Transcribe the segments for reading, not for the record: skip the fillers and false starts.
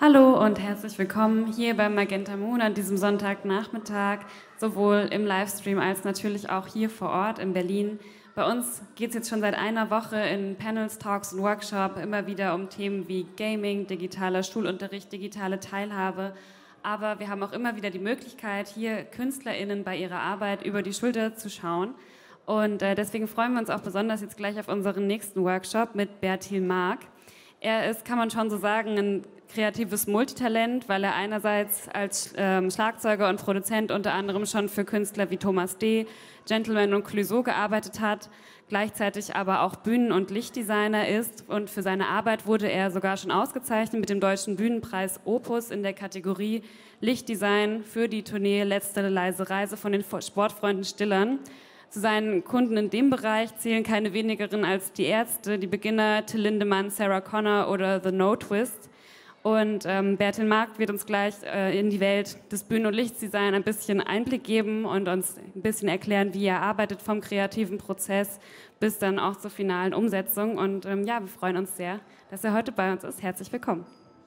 Hallo und herzlich willkommen hier beim Magenta Moon an diesem Sonntagnachmittag, sowohl im Livestream als natürlich auch hier vor Ort in Berlin. Bei uns geht es jetzt schon seit einer Woche in Panels, Talks und Workshops immer wieder um Themen wie Gaming, digitaler Schulunterricht, digitale Teilhabe. Aber wir haben auch immer wieder die Möglichkeit, hier KünstlerInnen bei ihrer Arbeit über die Schulter zu schauen. Und deswegen freuen wir uns auch besonders jetzt gleich auf unseren nächsten Workshop mit Bertil Mark. Er ist, kann man schon so sagen, ein kreatives Multitalent, weil er einerseits als Schlagzeuger und Produzent unter anderem schon für Künstler wie Thomas D., Gentleman und Clouseau gearbeitet hat, gleichzeitig aber auch Bühnen- und Lichtdesigner ist, und für seine Arbeit wurde er sogar schon ausgezeichnet mit dem Deutschen Bühnenpreis Opus in der Kategorie Lichtdesign für die Tournee Letzte leise Reise von den Sportfreunden Stillern. Zu seinen Kunden in dem Bereich zählen keine wenigeren als die Ärzte, die Beginner, Till Lindemann, Sarah Connor oder The No Twist. Und Bertil Mark wird uns gleich in die Welt des Bühnen- und Lichtdesign ein bisschen Einblick geben und uns ein bisschen erklären, wie er arbeitet vom kreativen Prozess bis dann auch zur finalen Umsetzung. Und ja, wir freuen uns sehr, dass er heute bei uns ist. Herzlich willkommen.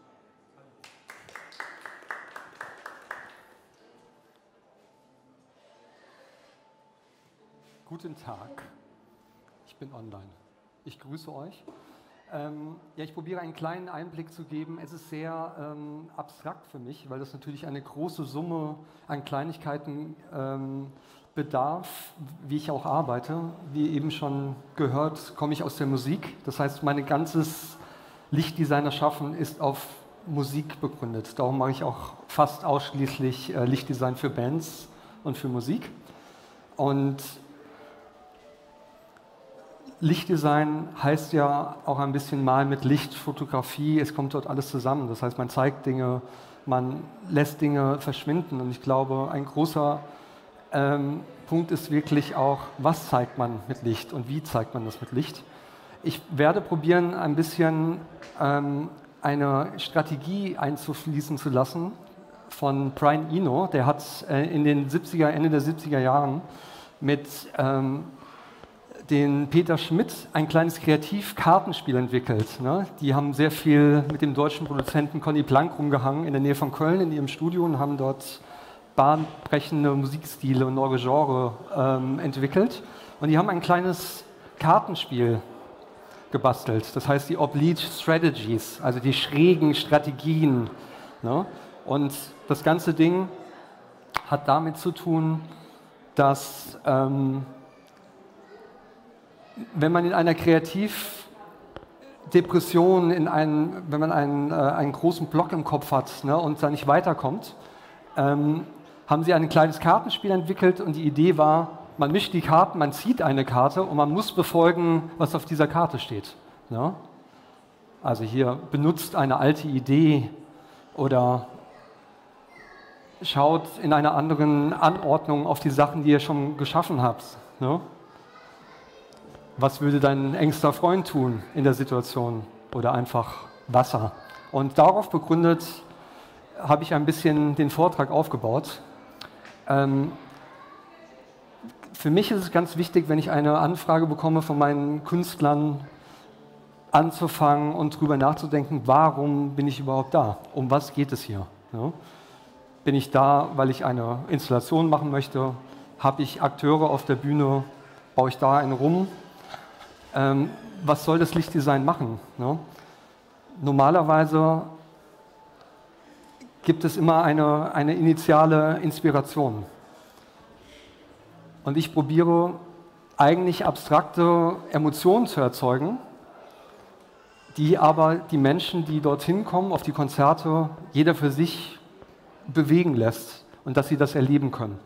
Guten Tag, ich bin online. Ich grüße euch. Ja, ich probiere einen kleinen Einblick zu geben. Es ist sehr abstrakt für mich, weil das natürlich eine große Summe an Kleinigkeiten bedarf, wie ich auch arbeite. Wie eben schon gehört, komme ich aus der Musik. Das heißt, mein ganzes Lichtdesigner-Schaffen ist auf Musik begründet. Darum mache ich auch fast ausschließlich Lichtdesign für Bands und für Musik. Und Lichtdesign heißt ja auch ein bisschen mal mit Licht, Fotografie, es kommt dort alles zusammen. Das heißt, man zeigt Dinge, man lässt Dinge verschwinden. Und ich glaube, ein großer Punkt ist wirklich auch, was zeigt man mit Licht und wie zeigt man das mit Licht. Ich werde probieren, ein bisschen eine Strategie einzufließen zu lassen von Brian Eno. Der hat in den Ende der 70er Jahren mit den Peter Schmidt ein kleines Kreativkartenspiel entwickelt. Ne? Die haben sehr viel mit dem deutschen Produzenten Conny Plank rumgehangen in der Nähe von Köln in ihrem Studio und haben dort bahnbrechende Musikstile und neue Genre entwickelt. Und die haben ein kleines Kartenspiel gebastelt. Das heißt die Oblique Strategies, also die schrägen Strategien. Ne? Und das ganze Ding hat damit zu tun, dass wenn man in einer Kreativdepression, wenn man einen großen Block im Kopf hat, ne, und da nicht weiterkommt, haben sie ein kleines Kartenspiel entwickelt und die Idee war, man mischt die Karten, man zieht eine Karte und man muss befolgen, was auf dieser Karte steht. Ne? Also hier benutzt eine alte Idee oder schaut in einer anderen Anordnung auf die Sachen, die ihr schon geschaffen habt. Ne? Was würde dein engster Freund tun in der Situation? Oder einfach Wasser. Und darauf begründet habe ich ein bisschen den Vortrag aufgebaut. Für mich ist es ganz wichtig, wenn ich eine Anfrage bekomme von meinen Künstlern, anzufangen und darüber nachzudenken, warum bin ich überhaupt da? Um was geht es hier? Ja? Bin ich da, weil ich eine Installation machen möchte? Habe ich Akteure auf der Bühne? Baue ich da einen rum? Was soll das Lichtdesign machen? Ne? Normalerweise gibt es immer eine initiale Inspiration. Und ich probiere eigentlich abstrakte Emotionen zu erzeugen, die aber die Menschen, die dorthin kommen, auf die Konzerte, jeder für sich bewegen lässt und dass sie das erleben können.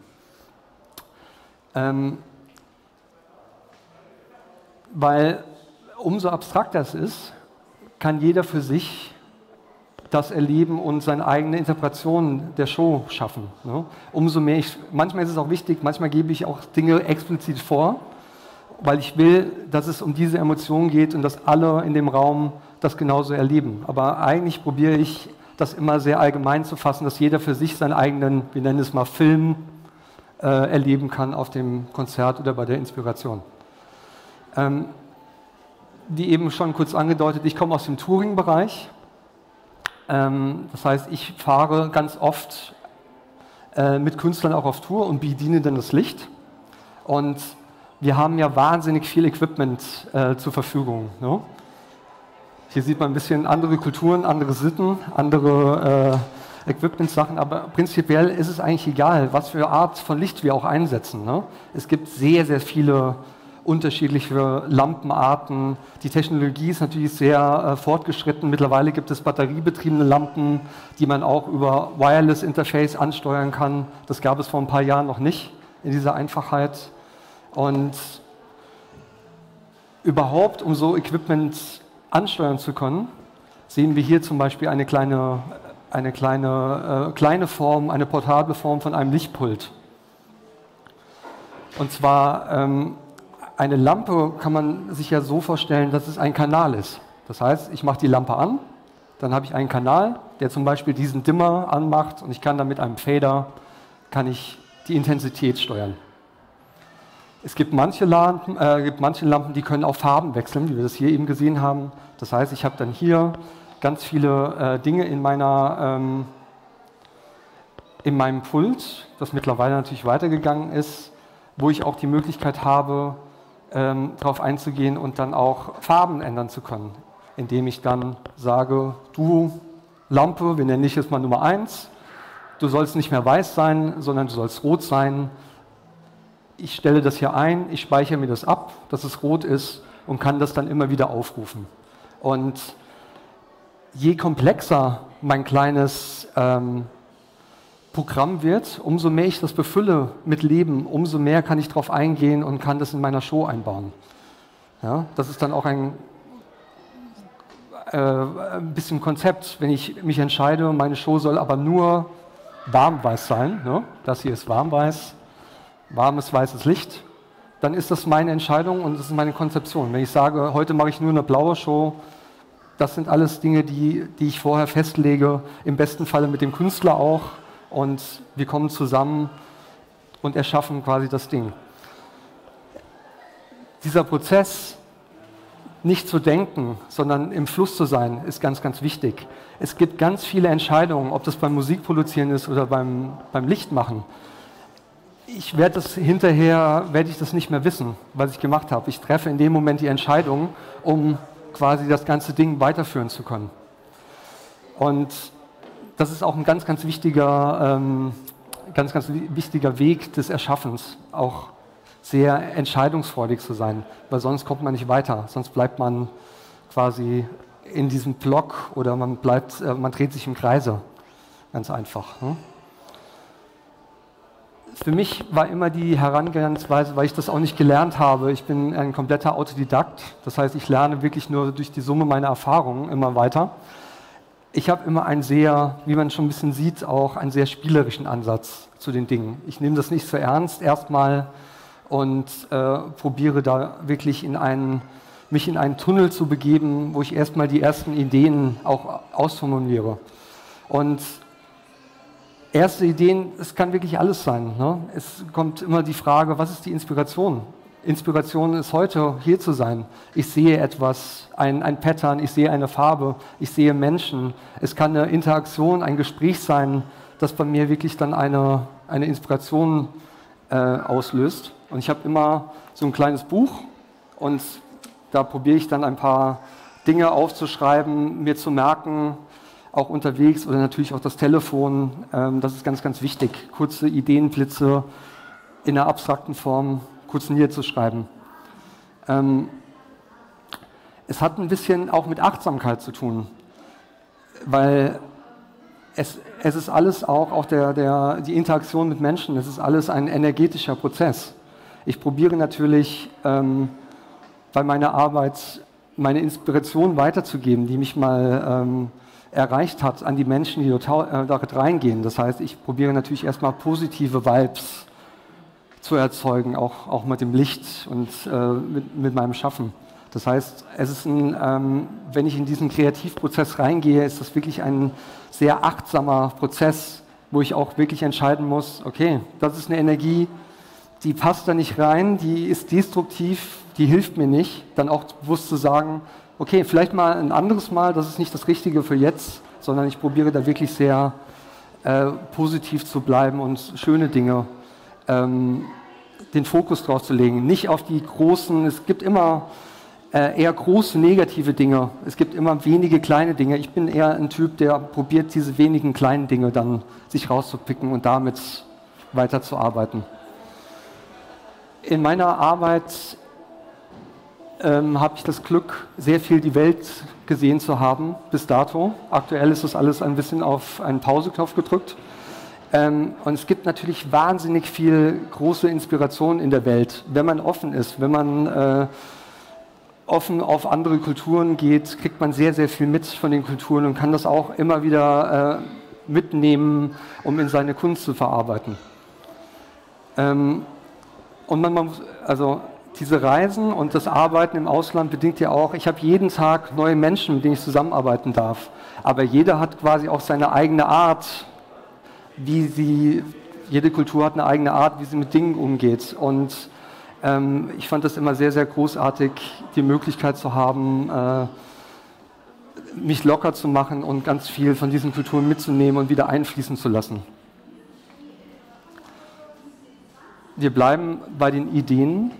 Weil umso abstrakter es ist, kann jeder für sich das erleben und seine eigene Interpretation der Show schaffen. Ne? Umso mehr manchmal ist es auch wichtig, manchmal gebe ich auch Dinge explizit vor, weil ich will, dass es um diese Emotionen geht und dass alle in dem Raum das genauso erleben. Aber eigentlich probiere ich, das immer sehr allgemein zu fassen, dass jeder für sich seinen eigenen, wir nennen es mal Film, erleben kann auf dem Konzert oder bei der Inspiration. Wie eben schon kurz angedeutet, ich komme aus dem Touring-Bereich. Das heißt, ich fahre ganz oft mit Künstlern auch auf Tour und bediene dann das Licht. Und wir haben ja wahnsinnig viel Equipment zur Verfügung. Ne? Hier sieht man ein bisschen andere Kulturen, andere Sitten, andere Equipment-Sachen, aber prinzipiell ist es eigentlich egal, was für Art von Licht wir auch einsetzen. Ne? Es gibt sehr, sehr viele unterschiedliche Lampenarten. Die Technologie ist natürlich sehr fortgeschritten. Mittlerweile gibt es batteriebetriebene Lampen, die man auch über Wireless Interface ansteuern kann. Das gab es vor ein paar Jahren noch nicht in dieser Einfachheit. Und überhaupt, um so Equipment ansteuern zu können, sehen wir hier zum Beispiel eine kleine Form, eine portable Form von einem Lichtpult. Und zwar eine Lampe kann man sich ja so vorstellen, dass es ein Kanal ist. Das heißt, ich mache die Lampe an, dann habe ich einen Kanal, der zum Beispiel diesen Dimmer anmacht und ich kann dann mit einem Fader die Intensität steuern. Es gibt manche Lampen, die können auch Farben wechseln, wie wir das hier eben gesehen haben. Das heißt, ich habe dann hier ganz viele Dinge in meinem Pult, das mittlerweile natürlich weitergegangen ist, wo ich auch die Möglichkeit habe, darauf einzugehen und dann auch Farben ändern zu können, indem ich dann sage, du Lampe, wir nennen dich jetzt mal Nummer 1, du sollst nicht mehr weiß sein, sondern du sollst rot sein. Ich stelle das hier ein, ich speichere mir das ab, dass es rot ist und kann das dann immer wieder aufrufen. Und je komplexer mein kleines Programm wird, umso mehr ich das befülle mit Leben, umso mehr kann ich darauf eingehen und kann das in meiner Show einbauen. Ja, das ist dann auch ein bisschen Konzept, wenn ich mich entscheide, meine Show soll aber nur warmweiß sein, ne? Das hier ist warmweiß, warmes weißes Licht, dann ist das meine Entscheidung und das ist meine Konzeption. Wenn ich sage, heute mache ich nur eine blaue Show, das sind alles Dinge, die ich vorher festlege, im besten Falle mit dem Künstler auch. Und wir kommen zusammen und erschaffen quasi das Ding. Dieser Prozess, nicht zu denken, sondern im Fluss zu sein, ist ganz, ganz wichtig. Es gibt ganz viele Entscheidungen, ob das beim Musikproduzieren ist oder beim Lichtmachen. Werde ich das nicht mehr wissen, was ich gemacht habe. Ich treffe in dem Moment die Entscheidung, um quasi das ganze Ding weiterführen zu können. Und das ist auch ein ganz, ganz wichtiger Weg des Erschaffens, auch sehr entscheidungsfreudig zu sein, weil sonst kommt man nicht weiter, sonst bleibt man quasi in diesem Block oder man dreht sich im Kreise, ganz einfach. Ne? Für mich war immer die Herangehensweise, weil ich das auch nicht gelernt habe, ich bin ein kompletter Autodidakt, das heißt, ich lerne wirklich nur durch die Summe meiner Erfahrungen immer weiter. Ich habe immer einen sehr, wie man schon ein bisschen sieht, auch einen sehr spielerischen Ansatz zu den Dingen. Ich nehme das nicht so ernst erstmal und probiere da wirklich mich in einen Tunnel zu begeben, wo ich erstmal die ersten Ideen auch ausformuliere. Und erste Ideen, es kann wirklich alles sein. Ne? Es kommt immer die Frage, was ist die Inspiration? Inspiration ist heute, hier zu sein. Ich sehe etwas, ein Pattern, ich sehe eine Farbe, ich sehe Menschen. Es kann eine Interaktion, ein Gespräch sein, das bei mir wirklich dann eine Inspiration auslöst. Und ich habe immer so ein kleines Buch und da probiere ich dann ein paar Dinge aufzuschreiben, mir zu merken, auch unterwegs oder natürlich auch das Telefon. Das ist ganz, ganz wichtig. Kurze Ideenblitze in einer abstrakten Form kurz niederzuschreiben. Es hat ein bisschen auch mit Achtsamkeit zu tun, weil es ist alles auch die Interaktion mit Menschen, es ist alles ein energetischer Prozess. Ich probiere natürlich bei meiner Arbeit meine Inspiration weiterzugeben, die mich mal erreicht hat, an die Menschen, die dort reingehen. Das heißt, ich probiere natürlich erstmal positive Vibes zu erzeugen, auch mit dem Licht und mit meinem Schaffen. Das heißt, wenn ich in diesen Kreativprozess reingehe, ist das wirklich ein sehr achtsamer Prozess, wo ich auch wirklich entscheiden muss, okay, das ist eine Energie, die passt da nicht rein, die ist destruktiv, die hilft mir nicht. Dann auch bewusst zu sagen, okay, vielleicht mal ein anderes Mal, das ist nicht das Richtige für jetzt, sondern ich probiere da wirklich sehr positiv zu bleiben und schöne Dinge den Fokus drauf zu legen. Nicht auf die großen, es gibt immer eher große negative Dinge. Es gibt immer wenige kleine Dinge. Ich bin eher ein Typ, der probiert, diese wenigen kleinen Dinge dann sich rauszupicken und damit weiterzuarbeiten. In meiner Arbeit habe ich das Glück, sehr viel die Welt gesehen zu haben bis dato. Aktuell ist das alles ein bisschen auf einen Pauseknopf gedrückt. Und es gibt natürlich wahnsinnig viel große Inspiration in der Welt, wenn man offen ist, wenn man offen auf andere Kulturen geht, kriegt man sehr, sehr viel mit von den Kulturen und kann das auch immer wieder mitnehmen, um in seine Kunst zu verarbeiten. Und also diese Reisen und das Arbeiten im Ausland bedingt ja auch, ich habe jeden Tag neue Menschen, mit denen ich zusammenarbeiten darf. Aber jeder hat quasi auch seine eigene Art, jede Kultur hat eine eigene Art, wie sie mit Dingen umgeht. Und ich fand das immer sehr, sehr großartig, die Möglichkeit zu haben, mich locker zu machen und ganz viel von diesen Kulturen mitzunehmen und wieder einfließen zu lassen. Wir bleiben bei den Ideen.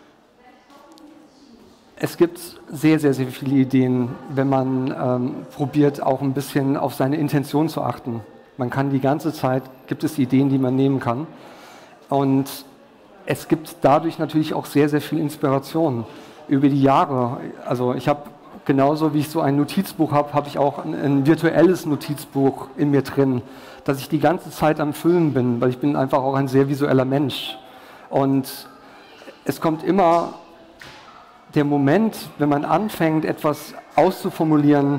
Es gibt sehr, sehr, sehr viele Ideen, wenn man probiert, auch ein bisschen auf seine Intention zu achten. Man kann die ganze Zeit, gibt es Ideen, die man nehmen kann. Und es gibt dadurch natürlich auch sehr, sehr viel Inspiration über die Jahre. Also ich habe genauso wie ich so ein Notizbuch habe, habe ich auch ein virtuelles Notizbuch in mir drin, dass ich die ganze Zeit am Füllen bin, weil ich bin einfach auch ein sehr visueller Mensch. Und es kommt immer der Moment, wenn man anfängt, etwas auszuformulieren,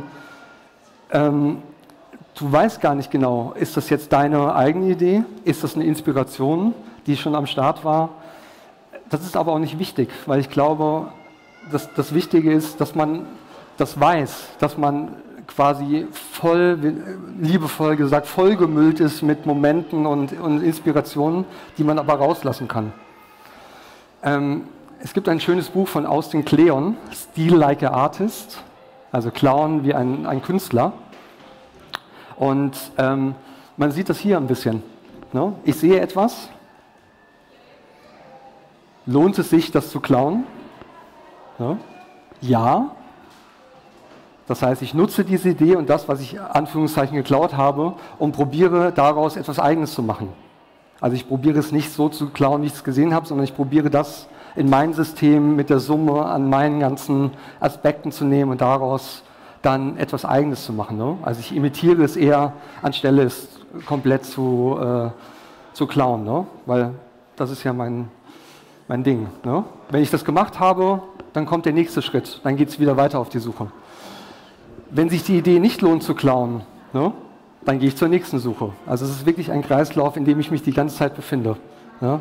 du weißt gar nicht genau, ist das jetzt deine eigene Idee? Ist das eine Inspiration, die schon am Start war? Das ist aber auch nicht wichtig, weil ich glaube, dass das Wichtige ist, dass man das weiß, dass man quasi liebevoll gesagt, vollgemüllt ist mit Momenten und Inspirationen, die man aber rauslassen kann. Es gibt ein schönes Buch von Austin Kleon, Steal Like a Artist, also Klauen wie ein Künstler. Und man sieht das hier ein bisschen. Ne? Ich sehe etwas. Lohnt es sich, das zu klauen? Ne? Ja. Das heißt, ich nutze diese Idee und das, was ich Anführungszeichen geklaut habe, und probiere daraus etwas Eigenes zu machen. Also ich probiere es nicht so zu klauen, wie ich es gesehen habe, sondern ich probiere das in mein System mit der Summe an meinen ganzen Aspekten zu nehmen und daraus dann etwas Eigenes zu machen. Ne? Also ich imitiere es eher, anstelle es komplett zu klauen, ne? Weil das ist ja mein Ding. Ne? Wenn ich das gemacht habe, dann kommt der nächste Schritt, dann geht es wieder weiter auf die Suche. Wenn sich die Idee nicht lohnt zu klauen, ne, dann gehe ich zur nächsten Suche. Also es ist wirklich ein Kreislauf, in dem ich mich die ganze Zeit befinde. Ne?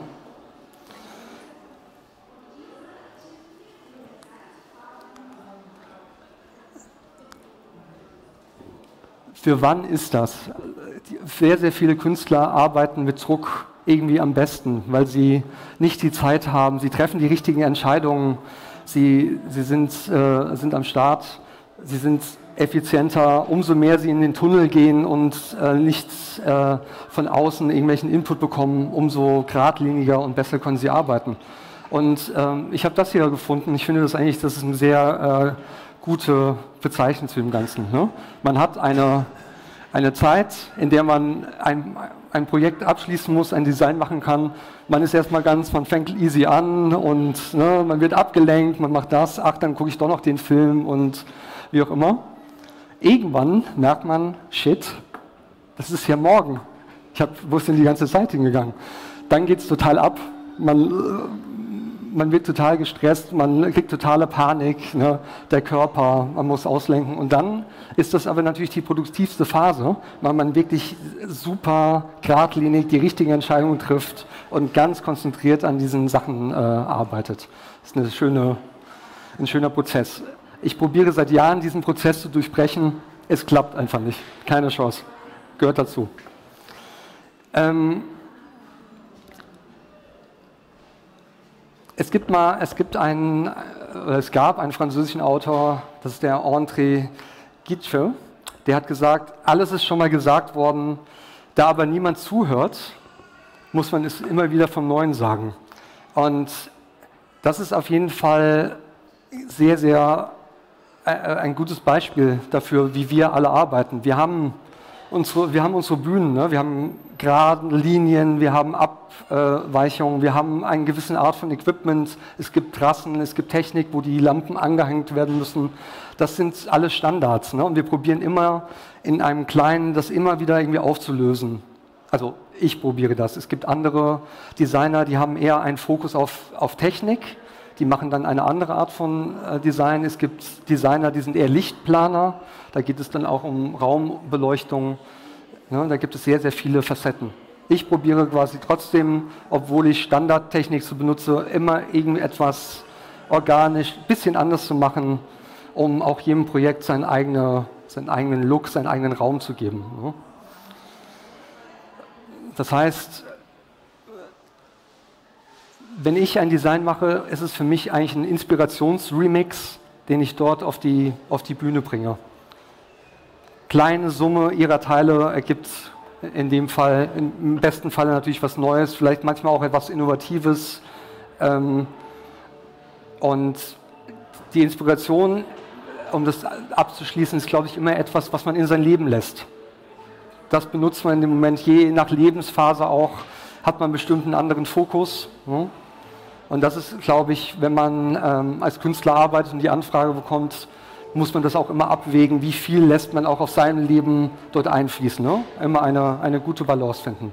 Für wann ist das? Sehr, sehr viele Künstler arbeiten mit Druck irgendwie am besten, weil sie nicht die Zeit haben, sie treffen die richtigen Entscheidungen, sie sind am Start, sie sind effizienter, umso mehr sie in den Tunnel gehen und nicht von außen irgendwelchen Input bekommen, umso geradliniger und besser können sie arbeiten. Und ich habe das hier gefunden, ich finde das ist eine sehr gute Bezeichnung zu dem Ganzen. Ne? Man hat eine Zeit, in der man ein Projekt abschließen muss, ein Design machen kann. Man ist erstmal man fängt easy an und ne, man wird abgelenkt, man macht das, ach, dann gucke ich doch noch den Film und wie auch immer. Irgendwann merkt man, shit, das ist ja morgen. Wo ist denn die ganze Zeit hingegangen? Dann geht es total ab. Man wird total gestresst, man kriegt totale Panik, ne? Der Körper, man muss auslenken. Und dann ist das aber natürlich die produktivste Phase, weil man wirklich super geradlinig die richtigen Entscheidungen trifft und ganz konzentriert an diesen Sachen arbeitet. Das ist ein schöner Prozess. Ich probiere seit Jahren, diesen Prozess zu durchbrechen. Es klappt einfach nicht. Keine Chance. Gehört dazu. Es gab einen französischen Autor, das ist der André Gide, der hat gesagt, alles ist schon mal gesagt worden, da aber niemand zuhört, muss man es immer wieder vom Neuen sagen. Und das ist auf jeden Fall sehr, sehr ein gutes Beispiel dafür, wie wir alle arbeiten. Wir haben unsere Bühnen, ne? Wir haben gerade Linien, wir haben Abweichungen, wir haben eine gewisse Art von Equipment, es gibt Trassen, es gibt Technik, wo die Lampen angehängt werden müssen. Das sind alles Standards, ne? Und wir probieren immer in einem Kleinen das immer wieder irgendwie aufzulösen. Also ich probiere das. Es gibt andere Designer, die haben eher einen Fokus auf Technik. Die machen dann eine andere Art von Design. Es gibt Designer, die sind eher Lichtplaner. Da geht es dann auch um Raumbeleuchtung. Ne, da gibt es sehr, sehr viele Facetten. Ich probiere quasi trotzdem, obwohl ich Standardtechnik so benutze, immer irgendetwas organisch, ein bisschen anders zu machen, um auch jedem Projekt seinen eigenen Look, seinen eigenen Raum zu geben. Ne? Das heißt, wenn ich ein Design mache, ist es für mich eigentlich ein Inspirationsremix, den ich dort auf die Bühne bringe. Kleine Summe ihrer Teile ergibt in dem Fall, im besten Fall natürlich was Neues, vielleicht manchmal auch etwas Innovatives. Und die Inspiration, um das abzuschließen, ist, glaube ich, immer etwas, was man in sein Leben lässt. Das benutzt man in dem Moment, je nach Lebensphase auch, hat man bestimmt einen anderen Fokus. Ne? Und das ist, glaube ich, wenn man als Künstler arbeitet und die Anfrage bekommt, muss man das auch immer abwägen, wie viel lässt man auch auf sein Leben dort einfließen. Ne? Immer eine gute Balance finden.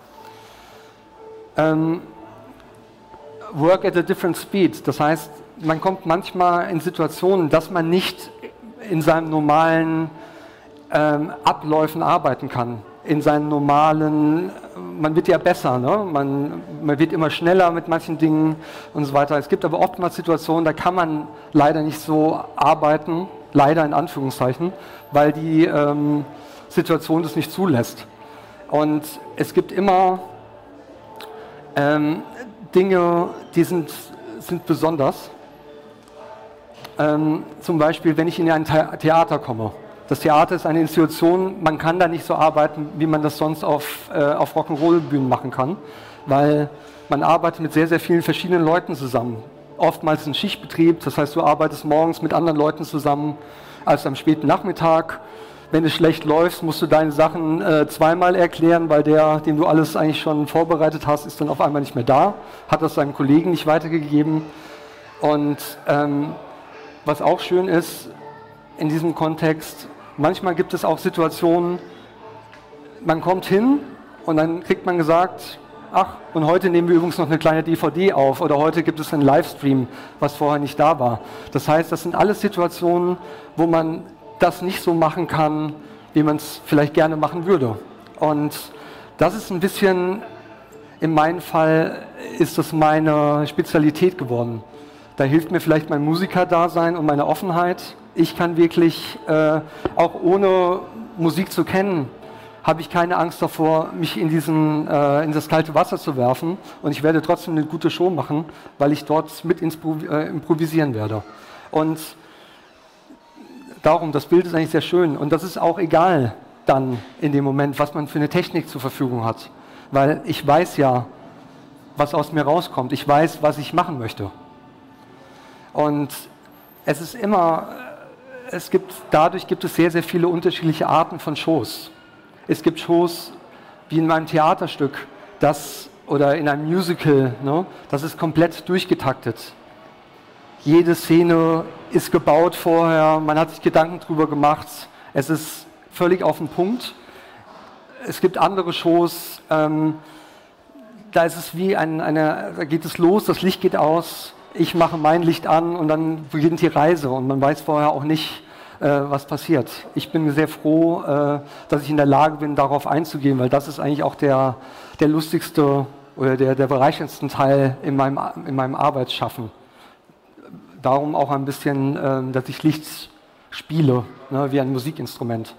Work at a different speed. Das heißt, man kommt manchmal in Situationen, dass man nicht in seinem normalen Abläufen arbeiten kann. In seinen normalen, man wird ja besser, ne? Man wird immer schneller mit manchen Dingen und so weiter. Es gibt aber oftmals Situationen, da kann man leider nicht so arbeiten, leider in Anführungszeichen, weil die Situation das nicht zulässt. Und es gibt immer Dinge, die sind besonders. Zum Beispiel, wenn ich in ein Theater komme. Das Theater ist eine Institution, man kann da nicht so arbeiten, wie man das sonst auf Rock'n'Roll-Bühnen machen kann, weil man arbeitet mit sehr, sehr vielen verschiedenen Leuten zusammen. Oftmals ein Schichtbetrieb, das heißt, du arbeitest morgens mit anderen Leuten zusammen als am späten Nachmittag. Wenn es schlecht läuft, musst du deine Sachen zweimal erklären, weil der, dem du alles eigentlich schon vorbereitet hast, ist dann auf einmal nicht mehr da, hat das seinem Kollegen nicht weitergegeben. Und was auch schön ist in diesem Kontext, manchmal gibt es auch Situationen, man kommt hin und dann kriegt man gesagt, ach, und heute nehmen wir übrigens noch eine kleine DVD auf oder heute gibt es einen Livestream, was vorher nicht da war. Das heißt, das sind alles Situationen, wo man das nicht so machen kann, wie man es vielleicht gerne machen würde. Und das ist ein bisschen, in meinem Fall ist das meine Spezialität geworden. Da hilft mir vielleicht mein Musikerdasein und meine Offenheit. Ich kann wirklich, auch ohne Musik zu kennen, habe ich keine Angst davor, mich in das kalte Wasser zu werfen. Und ich werde trotzdem eine gute Show machen, weil ich dort mit improvisieren werde. Und darum, das Bild ist eigentlich sehr schön. Und das ist auch egal dann in dem Moment, was man für eine Technik zur Verfügung hat. Weil ich weiß ja, was aus mir rauskommt. Ich weiß, was ich machen möchte. Und es ist immer... dadurch gibt es sehr, sehr viele unterschiedliche Arten von Shows. Es gibt Shows wie in meinem Theaterstück oder in einem Musical, ne, das ist komplett durchgetaktet. Jede Szene ist gebaut vorher, man hat sich Gedanken drüber gemacht, es ist völlig auf den Punkt. Es gibt andere Shows, da ist es wie da geht es los, das Licht geht aus, ich mache mein Licht an und dann beginnt die Reise und man weiß vorher auch nicht, was passiert. Ich bin sehr froh, dass ich in der Lage bin, darauf einzugehen, weil das ist eigentlich auch der lustigste oder der bereicherndste Teil in meinem Arbeitsschaffen. Darum auch ein bisschen, dass ich Licht spiele, ne, wie ein Musikinstrument.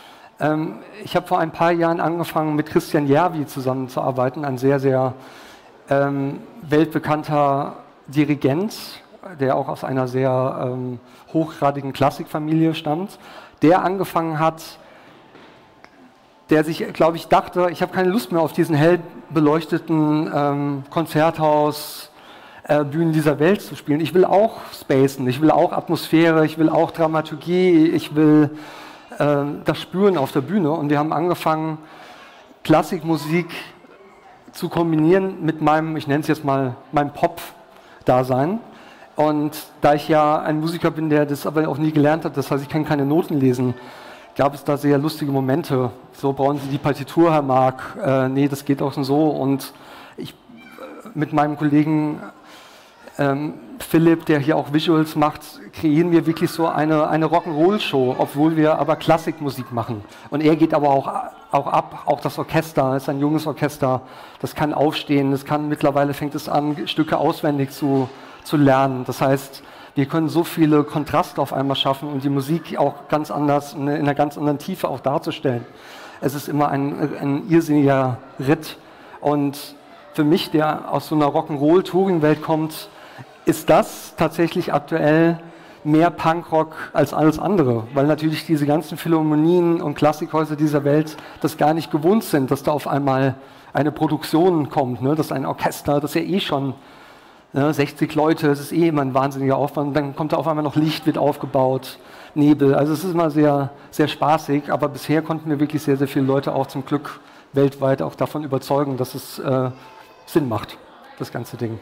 Ich habe vor ein paar Jahren angefangen, mit Christian Järvi zusammenzuarbeiten, ein sehr, sehr weltbekannter Dirigent, der auch aus einer sehr hochgradigen Klassikfamilie stammt, der angefangen hat, der sich, glaube ich, dachte, ich habe keine Lust mehr auf diesen hell beleuchteten Konzerthaus, Bühnen dieser Welt zu spielen. Ich will auch spacen, ich will auch Atmosphäre, ich will auch Dramaturgie, ich will das spüren auf der Bühne. Und wir haben angefangen, Klassikmusik zu kombinieren mit meinem, ich nenne es jetzt mal, meinem Pop-Dasein. Und da ich ja ein Musiker bin, der das aber auch nie gelernt hat, das heißt, ich kann keine Noten lesen, gab es da sehr lustige Momente. So, brauchen Sie die Partitur, Herr Mark? Nee, das geht auch so. Und ich mit meinem Kollegen Philipp, der hier auch Visuals macht, kreieren wir wirklich so eine Rock'n'Roll-Show, obwohl wir aber Klassikmusik machen. Und er geht aber auch ab, auch das Orchester, ist ein junges Orchester, das kann aufstehen, mittlerweile fängt es an, Stücke auswendig zu lernen. Das heißt, wir können so viele Kontraste auf einmal schaffen und die Musik auch ganz anders, in einer ganz anderen Tiefe auch darzustellen. Es ist immer ein irrsinniger Ritt. Und für mich, der aus so einer Rock'n'Roll-Touring-Welt kommt, ist das tatsächlich aktuell mehr Punkrock als alles andere, weil natürlich diese ganzen Philharmonien und Klassikhäuser dieser Welt das gar nicht gewohnt sind, dass da auf einmal eine Produktion kommt, ne? Das ist ein Orchester, das ist ja eh schon 60 Leute, das ist eh immer ein wahnsinniger Aufwand, dann kommt da auf einmal noch Licht, wird aufgebaut, Nebel, also es ist immer sehr, sehr spaßig, aber bisher konnten wir wirklich sehr, sehr viele Leute auch zum Glück weltweit auch davon überzeugen, dass es Sinn macht, das ganze Ding.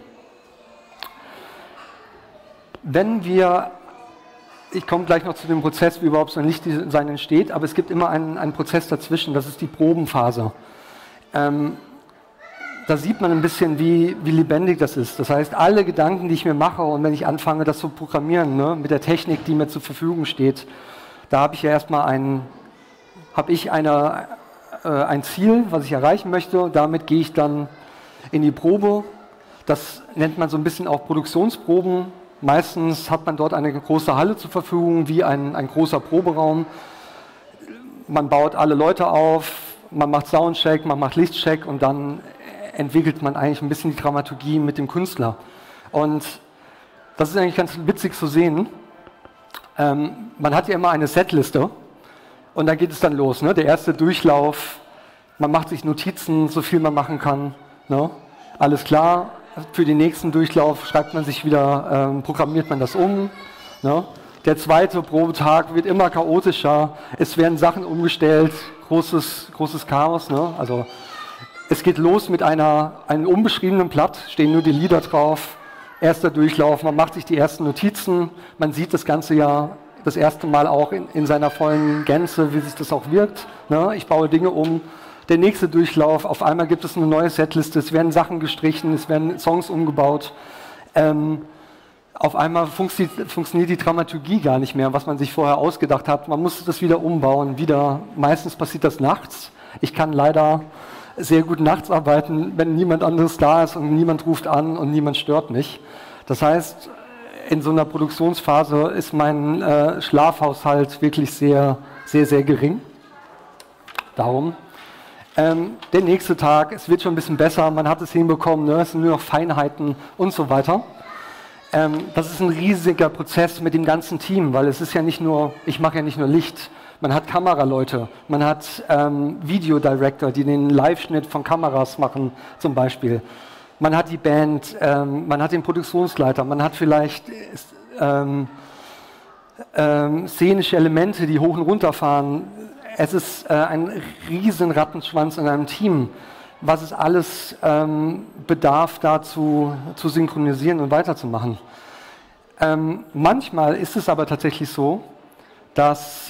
Ich komme gleich noch zu dem Prozess, wie überhaupt so ein Lichtdesign entsteht, aber es gibt immer einen Prozess dazwischen, das ist die Probenphase. Da sieht man ein bisschen, wie lebendig das ist. Das heißt, alle Gedanken, die ich mir mache und wenn ich anfange, das zu programmieren, ne, mit der Technik, die mir zur Verfügung steht, da habe ich ja erstmal ein Ziel, was ich erreichen möchte, damit gehe ich dann in die Probe. Das nennt man so ein bisschen auch Produktionsproben. Meistens hat man dort eine große Halle zur Verfügung, wie ein großer Proberaum. Man baut alle Leute auf, man macht Soundcheck, man macht Lichtcheck und dann entwickelt man eigentlich ein bisschen die Dramaturgie mit dem Künstler. Und das ist eigentlich ganz witzig zu sehen. Man hat ja immer eine Setliste und dann geht es dann los. Ne? Der erste Durchlauf, man macht sich Notizen, so viel man machen kann. Ne? Alles klar. Für den nächsten Durchlauf schreibt man sich wieder, programmiert man das um. Ne? Der zweite Probetag wird immer chaotischer, es werden Sachen umgestellt, großes Chaos. Ne? Also es geht los mit einem unbeschriebenen Blatt, stehen nur die Lieder drauf, erster Durchlauf, man macht sich die ersten Notizen, man sieht das Ganze ja das erste Mal auch in seiner vollen Gänze, wie sich das auch wirkt. Ne? Ich baue Dinge um. Der nächste Durchlauf, auf einmal gibt es eine neue Setliste, es werden Sachen gestrichen, es werden Songs umgebaut. Auf einmal funktioniert die Dramaturgie gar nicht mehr, was man sich vorher ausgedacht hat. Man muss das wieder umbauen, meistens passiert das nachts. Ich kann leider sehr gut nachts arbeiten, wenn niemand anderes da ist und niemand ruft an und niemand stört mich. Das heißt, in so einer Produktionsphase ist mein Schlafhaushalt wirklich sehr, sehr, sehr gering. Darum. Der nächste Tag, es wird schon ein bisschen besser, man hat es hinbekommen, ne? Es sind nur noch Feinheiten und so weiter. Das ist ein riesiger Prozess mit dem ganzen Team, weil es ist ja nicht nur, ich mache ja nicht nur Licht, man hat Kameraleute, man hat Videodirector, die den Live-Schnitt von Kameras machen zum Beispiel. Man hat die Band, man hat den Produktionsleiter, man hat vielleicht szenische Elemente, die hoch und runter fahren. Es ist ein riesen Rattenschwanz in einem Team, was es alles bedarf, dazu zu synchronisieren und weiterzumachen. Manchmal ist es aber tatsächlich so, dass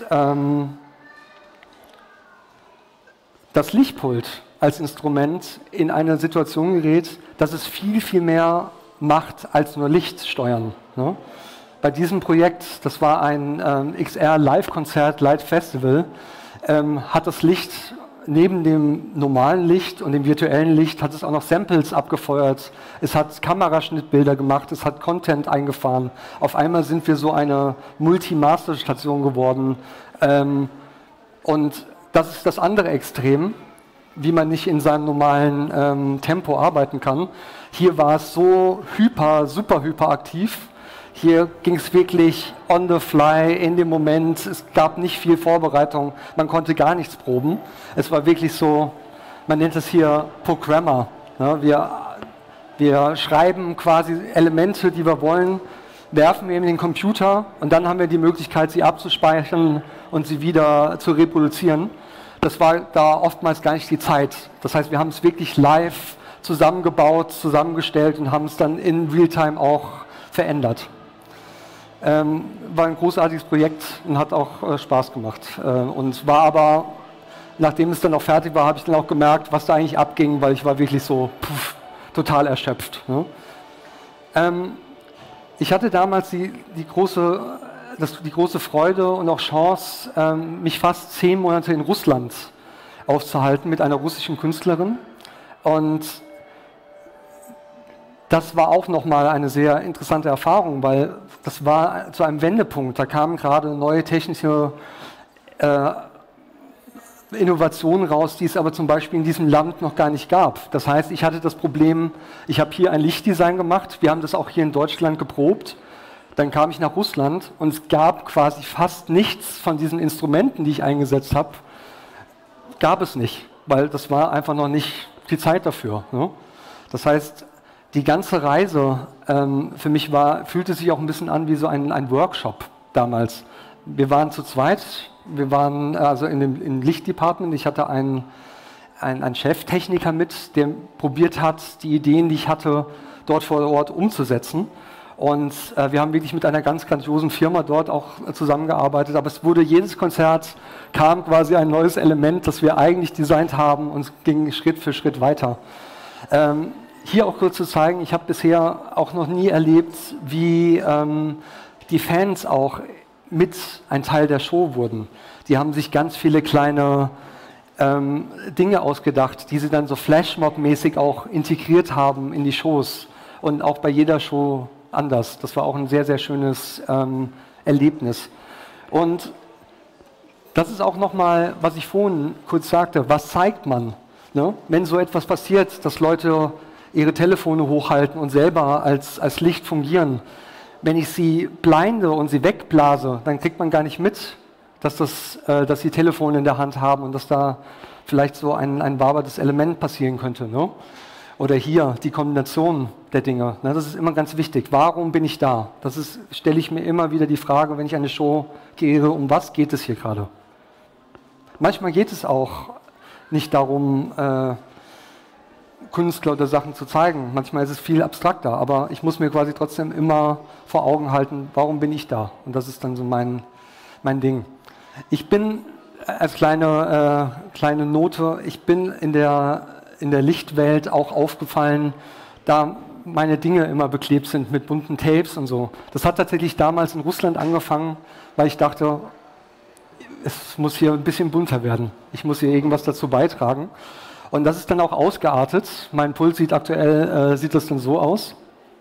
das Lichtpult als Instrument in eine Situation gerät, dass es viel, viel mehr macht als nur Licht steuern. Ne? Bei diesem Projekt, das war ein XR Live-Konzert, Live-Festival, hat das Licht neben dem normalen Licht und dem virtuellen Licht hat es auch noch Samples abgefeuert, es hat Kameraschnittbilder gemacht, es hat Content eingefahren. Auf einmal sind wir so eine Multi-Master-Station geworden und das ist das andere Extrem, wie man nicht in seinem normalen Tempo arbeiten kann. Hier war es so super hyperaktiv, Hier ging es wirklich on the fly, in dem Moment. Es gab nicht viel Vorbereitung, man konnte gar nichts proben. Es war wirklich so, man nennt es hier Programmer. Ja, wir schreiben quasi Elemente, die wir wollen, werfen wir in den Computer und dann haben wir die Möglichkeit, sie abzuspeichern und sie wieder zu reproduzieren. Das war da oftmals gar nicht die Zeit. Das heißt, wir haben es wirklich live zusammengebaut, zusammengestellt und haben es dann in Realtime auch verändert. War ein großartiges Projekt und hat auch Spaß gemacht. Und war aber, nachdem es dann auch fertig war, habe ich dann auch gemerkt, was da eigentlich abging, weil ich war wirklich so total erschöpft. Ne? Ich hatte damals die große Freude und auch Chance, mich fast 10 Monate in Russland aufzuhalten mit einer russischen Künstlerin. Und das war auch nochmal eine sehr interessante Erfahrung, weil das war zu einem Wendepunkt. Da kamen gerade neue technische Innovationen raus, die es aber zum Beispiel in diesem Land noch gar nicht gab. Das heißt, ich hatte das Problem, ich habe hier ein Lichtdesign gemacht, wir haben das auch hier in Deutschland geprobt. Dann kam ich nach Russland und es gab quasi fast nichts von diesen Instrumenten, die ich eingesetzt habe, gab es nicht, weil das war einfach noch nicht die Zeit dafür. Ne? Das heißt, die ganze Reise für mich fühlte sich auch ein bisschen an wie so ein Workshop damals. Wir waren zu zweit, wir waren also im Lichtdepartment, ich hatte einen Cheftechniker mit, der probiert hat, die Ideen, die ich hatte, dort vor Ort umzusetzen. Und wir haben wirklich mit einer ganz grandiosen Firma dort auch zusammengearbeitet, aber es wurde jedes Konzert, kam quasi ein neues Element, das wir eigentlich designt haben und es ging Schritt für Schritt weiter. Hier auch kurz zu zeigen, ich habe bisher auch noch nie erlebt, wie die Fans auch mit ein Teil der Show wurden. Die haben sich ganz viele kleine Dinge ausgedacht, die sie dann so Flashmob-mäßig auch integriert haben in die Shows und auch bei jeder Show anders. Das war auch ein sehr, sehr schönes Erlebnis. Und das ist auch nochmal, was ich vorhin kurz sagte, was zeigt man, ne? Wenn so etwas passiert, dass Leute ihre Telefone hochhalten und selber als Licht fungieren. Wenn ich sie blinde und sie wegblase, dann kriegt man gar nicht mit, dass sie Telefone in der Hand haben und dass da vielleicht so ein wabertes Element passieren könnte. Ne? Oder hier die Kombination der Dinge. Ne? Das ist immer ganz wichtig. Warum bin ich da? Stelle ich mir immer wieder die Frage, wenn ich eine Show gehe, um was geht es hier gerade? Manchmal geht es auch nicht darum, Künstler oder Sachen zu zeigen. Manchmal ist es viel abstrakter, aber ich muss mir quasi trotzdem immer vor Augen halten, warum bin ich da? Und das ist dann so mein Ding. Ich bin als kleine Note, ich bin in der Lichtwelt auch aufgefallen, da meine Dinge immer beklebt sind mit bunten Tapes und so. Das hat tatsächlich damals in Russland angefangen, weil ich dachte, es muss hier ein bisschen bunter werden. Ich muss hier irgendwas dazu beitragen. Und das ist dann auch ausgeartet. Mein Pult sieht das dann so aus.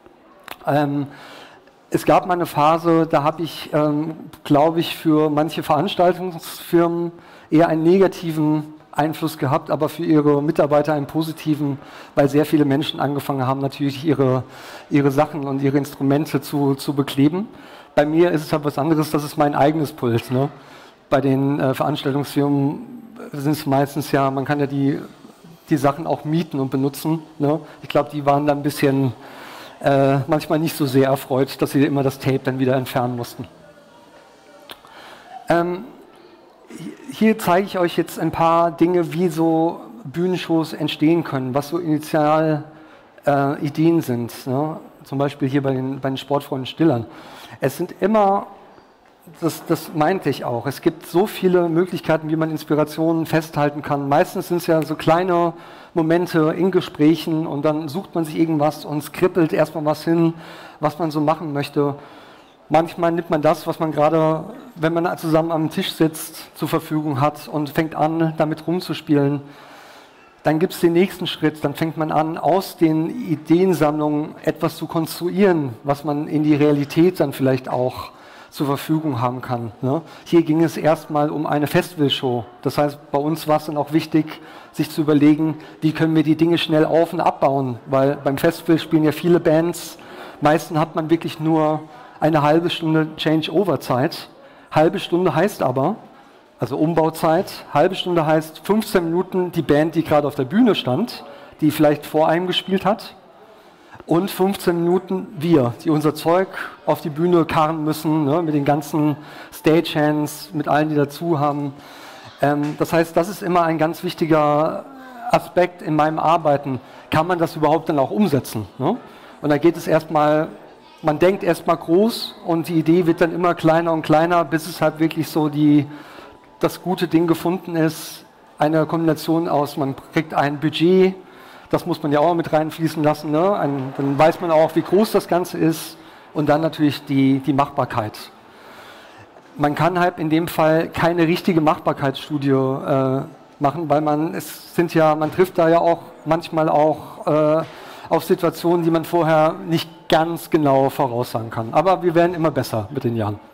Es gab mal eine Phase, da habe ich, glaube ich, für manche Veranstaltungsfirmen eher einen negativen Einfluss gehabt, aber für ihre Mitarbeiter einen positiven, weil sehr viele Menschen angefangen haben, natürlich ihre Sachen und ihre Instrumente zu bekleben. Bei mir ist es halt was anderes, das ist mein eigenes Pult. Ne? Bei den Veranstaltungsfirmen sind es meistens ja, man kann ja die Sachen auch mieten und benutzen. Ne? Ich glaube, die waren dann ein bisschen manchmal nicht so sehr erfreut, dass sie immer das Tape dann wieder entfernen mussten. Hier zeige ich euch jetzt ein paar Dinge, wie so Bühnenshows entstehen können, was so initial Ideen sind. Ne? Zum Beispiel hier bei den Sportfreunden Stillern. Es sind immer, das meinte ich auch, es gibt so viele Möglichkeiten, wie man Inspirationen festhalten kann. Meistens sind es ja so kleine Momente in Gesprächen und dann sucht man sich irgendwas und skribbelt erstmal was hin, was man so machen möchte. Manchmal nimmt man das, was man gerade, wenn man zusammen am Tisch sitzt, zur Verfügung hat und fängt an, damit rumzuspielen. Dann gibt es den nächsten Schritt, dann fängt man an, aus den Ideensammlungen etwas zu konstruieren, was man in die Realität dann vielleicht auch zur Verfügung haben kann. Ne? Hier ging es erstmal um eine Festivalshow. Das heißt, bei uns war es dann auch wichtig, sich zu überlegen, wie können wir die Dinge schnell auf- und abbauen, weil beim Festival spielen ja viele Bands. Meistens hat man wirklich nur eine halbe Stunde Change-Over-Zeit. Halbe Stunde heißt aber, also Umbauzeit, halbe Stunde heißt 15 Minuten die Band, die gerade auf der Bühne stand, die vielleicht vor einem gespielt hat, und 15 Minuten wir, die unser Zeug auf die Bühne karren müssen, ne, mit den ganzen Stagehands, mit allen, die dazu haben. Das heißt, das ist immer ein ganz wichtiger Aspekt in meinem Arbeiten. Kann man das überhaupt dann auch umsetzen? Ne? Und da geht es erstmal, man denkt erstmal groß und die Idee wird dann immer kleiner und kleiner, bis es halt wirklich so das gute Ding gefunden ist. Eine Kombination aus, man kriegt ein Budget, das muss man ja auch mit reinfließen lassen, ne? Dann weiß man auch, wie groß das Ganze ist, und dann natürlich die Machbarkeit. Man kann halt in dem Fall keine richtige Machbarkeitsstudie machen, weil man trifft da ja auch manchmal auch auf Situationen, die man vorher nicht ganz genau voraussagen kann. Aber wir werden immer besser mit den Jahren.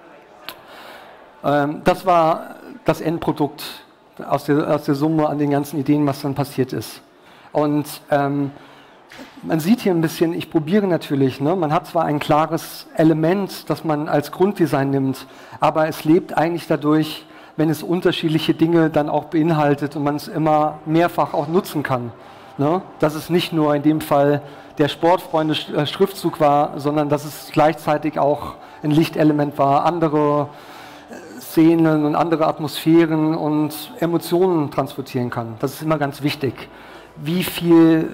Das war das Endprodukt aus der Summe an den ganzen Ideen, was dann passiert ist. Und man sieht hier ein bisschen, ich probiere natürlich, ne? Man hat zwar ein klares Element, das man als Grunddesign nimmt, aber es lebt eigentlich dadurch, wenn es unterschiedliche Dinge dann auch beinhaltet und man es immer mehrfach auch nutzen kann. Ne? Dass es nicht nur in dem Fall der Sportfreunde-Schriftzug war, sondern dass es gleichzeitig auch ein Lichtelement war, andere Szenen und andere Atmosphären und Emotionen transportieren kann. Das ist immer ganz wichtig. Wie viel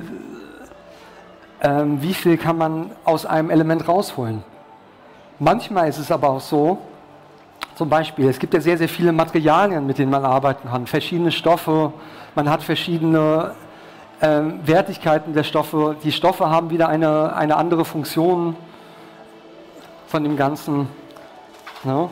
kann man aus einem Element rausholen? Manchmal ist es aber auch so, zum Beispiel, es gibt ja sehr, sehr viele Materialien, mit denen man arbeiten kann, verschiedene Stoffe, man hat verschiedene Wertigkeiten der Stoffe. Die Stoffe haben wieder eine andere Funktion von dem Ganzen. Ja.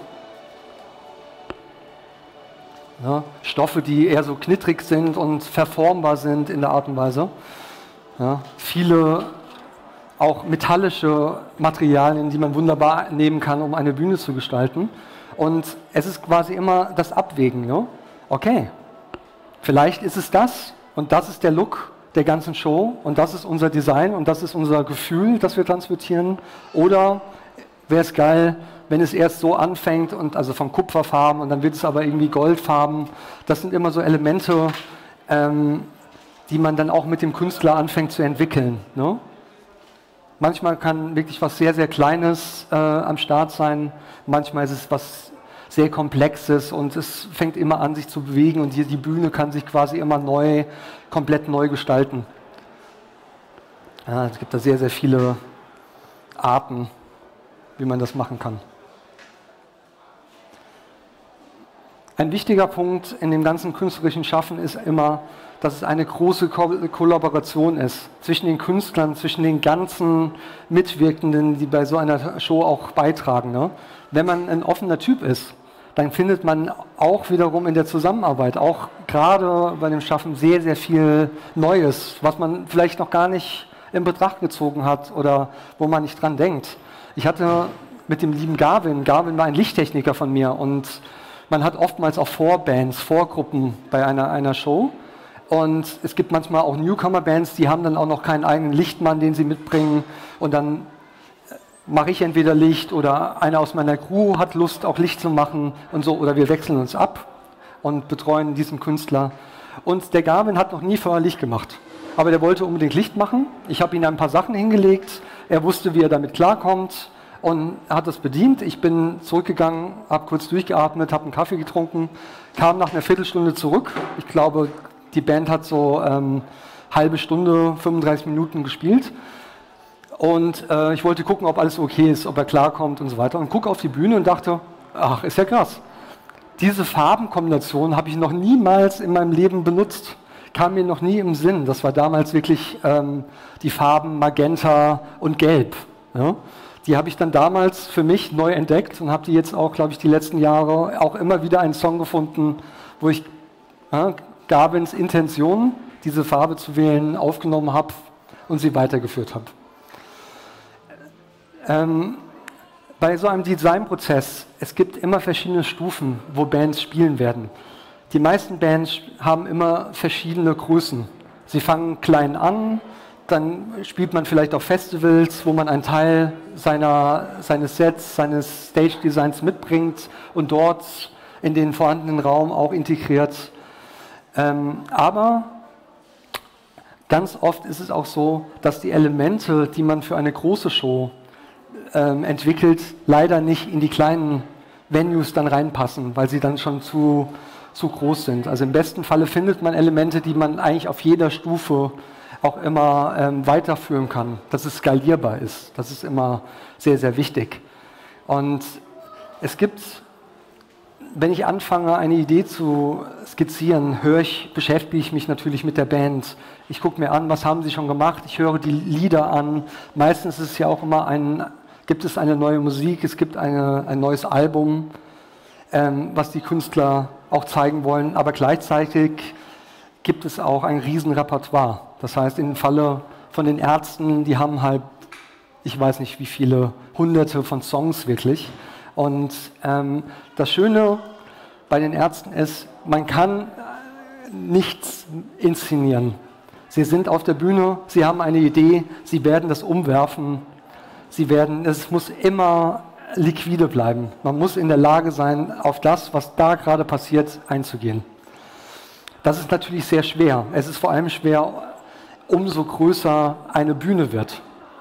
Ja, Stoffe, die eher so knittrig sind und verformbar sind in der Art und Weise. Ja, viele auch metallische Materialien, die man wunderbar nehmen kann, um eine Bühne zu gestalten. Und es ist quasi immer das Abwägen. Ne? Okay, vielleicht ist es das und das ist der Look der ganzen Show und das ist unser Design und das ist unser Gefühl, das wir transportieren. Oder wäre es geil, wenn es erst so anfängt, und also von Kupferfarben und dann wird es aber irgendwie Goldfarben. Das sind immer so Elemente, die man dann auch mit dem Künstler anfängt zu entwickeln. Ne? Manchmal kann wirklich was sehr, sehr Kleines am Start sein. Manchmal ist es was sehr Komplexes und es fängt immer an, sich zu bewegen und die Bühne kann sich quasi immer komplett neu gestalten. Ja, es gibt da sehr, sehr viele Arten, wie man das machen kann. Ein wichtiger Punkt in dem ganzen künstlerischen Schaffen ist immer, dass es eine große Kollaboration ist zwischen den Künstlern, zwischen den ganzen Mitwirkenden, die bei so einer Show auch beitragen. Ne? Wenn man ein offener Typ ist, dann findet man auch wiederum in der Zusammenarbeit, auch gerade bei dem Schaffen, sehr, sehr viel Neues, was man vielleicht noch gar nicht in Betracht gezogen hat oder wo man nicht dran denkt. Ich hatte mit dem lieben Garvin war ein Lichttechniker von mir, und man hat oftmals auch Vorbands, Vorgruppen bei einer Show. Und es gibt manchmal auch Newcomer-Bands, die haben dann auch noch keinen eigenen Lichtmann, den sie mitbringen. Und dann mache ich entweder Licht oder einer aus meiner Crew hat Lust, auch Licht zu machen und so. Oder wir wechseln uns ab und betreuen diesen Künstler. Und der Garvin hat noch nie vorher Licht gemacht. Aber der wollte unbedingt Licht machen. Ich habe ihm ein paar Sachen hingelegt. Er wusste, wie er damit klarkommt. Und er hat das bedient. Ich bin zurückgegangen, habe kurz durchgeatmet, habe einen Kaffee getrunken, kam nach einer Viertelstunde zurück. Ich glaube, die Band hat so halbe Stunde, 35 Minuten gespielt. Und ich wollte gucken, ob alles okay ist, ob er klarkommt und so weiter. Und gucke auf die Bühne und dachte, ach, ist ja krass. Diese Farbenkombination habe ich noch niemals in meinem Leben benutzt. Kam mir noch nie im Sinn. Das war damals wirklich die Farben Magenta und Gelb. Ja? Die habe ich dann damals für mich neu entdeckt und habe die jetzt auch, glaube ich, die letzten Jahre auch immer wieder einen Song gefunden, wo ich Garvins Intention, diese Farbe zu wählen, aufgenommen habe und sie weitergeführt habe. Bei so einem Designprozess, es gibt immer verschiedene Stufen, wo Bands spielen werden. Die meisten Bands haben immer verschiedene Größen. Sie fangen klein an, Dann spielt man vielleicht auf Festivals, wo man einen Teil seines Sets, seines Stage-Designs mitbringt und dort in den vorhandenen Raum auch integriert. Aber ganz oft ist es auch so, dass die Elemente, die man für eine große Show entwickelt, leider nicht in die kleinen Venues dann reinpassen, weil sie dann schon zu groß sind. Also im besten Falle findet man Elemente, die man eigentlich auf jeder Stufe auch immer weiterführen kann, dass es skalierbar ist. Das ist immer sehr, sehr wichtig. Und es gibt, wenn ich anfange, eine Idee zu skizzieren, beschäftige ich mich natürlich mit der Band. Ich gucke mir an, was haben sie schon gemacht, ich höre die Lieder an. Meistens ist es ja auch immer gibt es eine neue Musik, es gibt ein neues Album, was die Künstler auch zeigen wollen, aber gleichzeitig gibt es auch ein Riesenrepertoire. Das heißt, im Falle von den Ärzten, die haben halt, ich weiß nicht wie viele, hunderte von Songs wirklich. Und das Schöne bei den Ärzten ist, man kann nichts inszenieren. Sie sind auf der Bühne, sie haben eine Idee, sie werden das umwerfen, es muss immer liquide bleiben. Man muss in der Lage sein, auf das, was da gerade passiert, einzugehen. Das ist natürlich sehr schwer. Es ist vor allem schwer, umso größer eine Bühne wird.